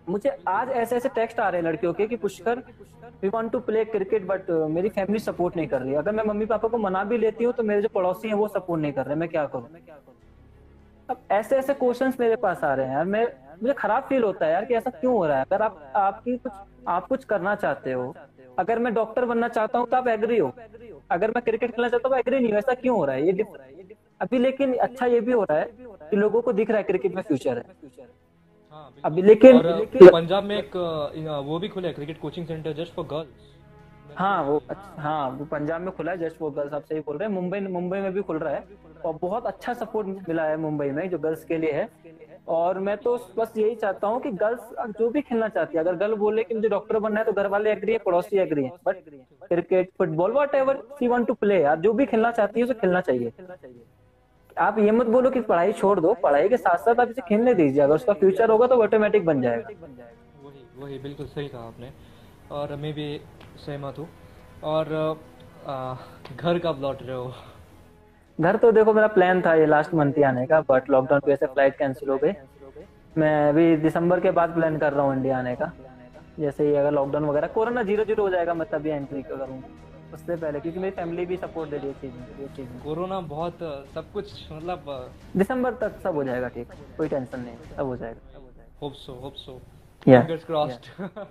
मुझे आज ऐसे ऐसे टेक्स्ट आ रहे हैं लड़कियों के कि Pushkar we want to play cricket but मेरी फैमिली सपोर्ट नहीं कर रही। अगर मैं मम्मी पापा को मना भी लेती हूँ तो मेरे जो पड़ोसी हैं वो सपोर्ट नहीं कर रहे, मैं क्या करूँ? अब ऐसे ऐसे क्वेश्चंस मेरे पास आ रहे हैं यार, मैं मुझे खराब फील होता है यार कि ऐसा क्यों हो रहा है। अगर आप आपकी कुछ आप कुछ करना चाहते हो, अगर मैं डॉक्टर बनना चाहता हूँ तो आप एग्री हो, अगर मैं क्रिकेट खेलना चाहता हूँ एग्री नहीं हो, ऐसा क्यों हो रहा है? ये डिफ- अभी लेकिन अच्छा ये भी हो रहा है कि लोगों को दिख रहा है क्रिकेट में फ्यूचर है हाँ बिल्कुल। अभी, लेकिन और अ, पंजाब में एक अ, वो भी खुला है cricket coaching centre just for girls. हाँ वो अच्छा, हाँ वो पंजाब में खुला है जस्ट वो गर्ल्स, आप सही बोल रहे हैं। मुंबई मुंबई में भी खुल रहा है और बहुत अच्छा सपोर्ट मिला है मुंबई में जो गर्ल्स के लिए है। और मैं तो बस यही चाहता हूँ कि गर्ल्स जो भी खेलना चाहती है, अगर गर्ल बोले कि मुझे डॉक्टर बनना है तो घर वाले एग्री है, पड़ोसी एग्री है, but cricket football whatever she want to play, यार जो भी खेलना चाहती है उसे खेलना चाहिए। आप ये मत बोलो कि पढ़ाई छोड़ दो, पढ़ाई के साथ साथ आप इसे खेलने दीजिए, अगर उसका फ्यूचर होगा तो ऑटोमेटिक बन जाएगा। वही वही बिल्कुल सही कहा आपने, और मैं भी सहमत हूँ। और अ, घर कब लौट रहे हो? घर तो देखो मेरा प्लान था ये लास्ट मंथ ही आने का, बट लॉकडाउन की वजह से फ्लाइट कैंसिल हो गई। मैं अभी दिसंबर के बाद प्लान कर रहा हूँ इंडिया आने का। जैसे ही अगर लॉकडाउन वगैरह कोरोना जीरो जीरो हो जाएगा मैं तभी एंट्री करूँगा, उससे पहले, क्योंकि मेरी फैमिली भी सपोर्ट दे रही है चीज में, ये चीज में। कोरोना बहुत अ, सब कुछ मतलब दिसंबर तक सब हो जाएगा ठीक, कोई टेंशन नहीं, सब हो जाएगा। Hope so hope so Yeah. Fingers crossed.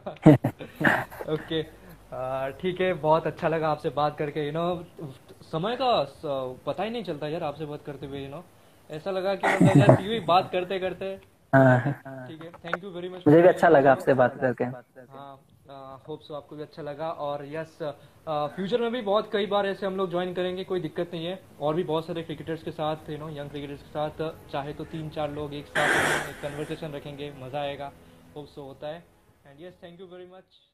Okay ठीक है, बहुत अच्छा लगा आपसे बात करके। यू नो समय का स- पता ही नहीं चलता यार आपसे बात करते हुए। यू नो ऐसा लगा कि मतलब यार यूं ही बात करते करते। हाँ, ठीक है, थैंक यू वेरी मच। मुझे भी अच्छा लगा आपसे बात करके। हाँ होप सो आपको भी अच्छा लगा। और यस फ्यूचर में भी बहुत कई बार ऐसे हम लोग ज्वाइन करेंगे, कोई दिक्कत नहीं है। और भी बहुत सारे क्रिकेटर्स के साथ, यू नो यंग क्रिकेटर्स के साथ, चाहे तो तीन चार लोग एक साथ एक कन्वर्सेशन रखेंगे, मज़ा आएगा। होप सो होता है। And yes thank you very much.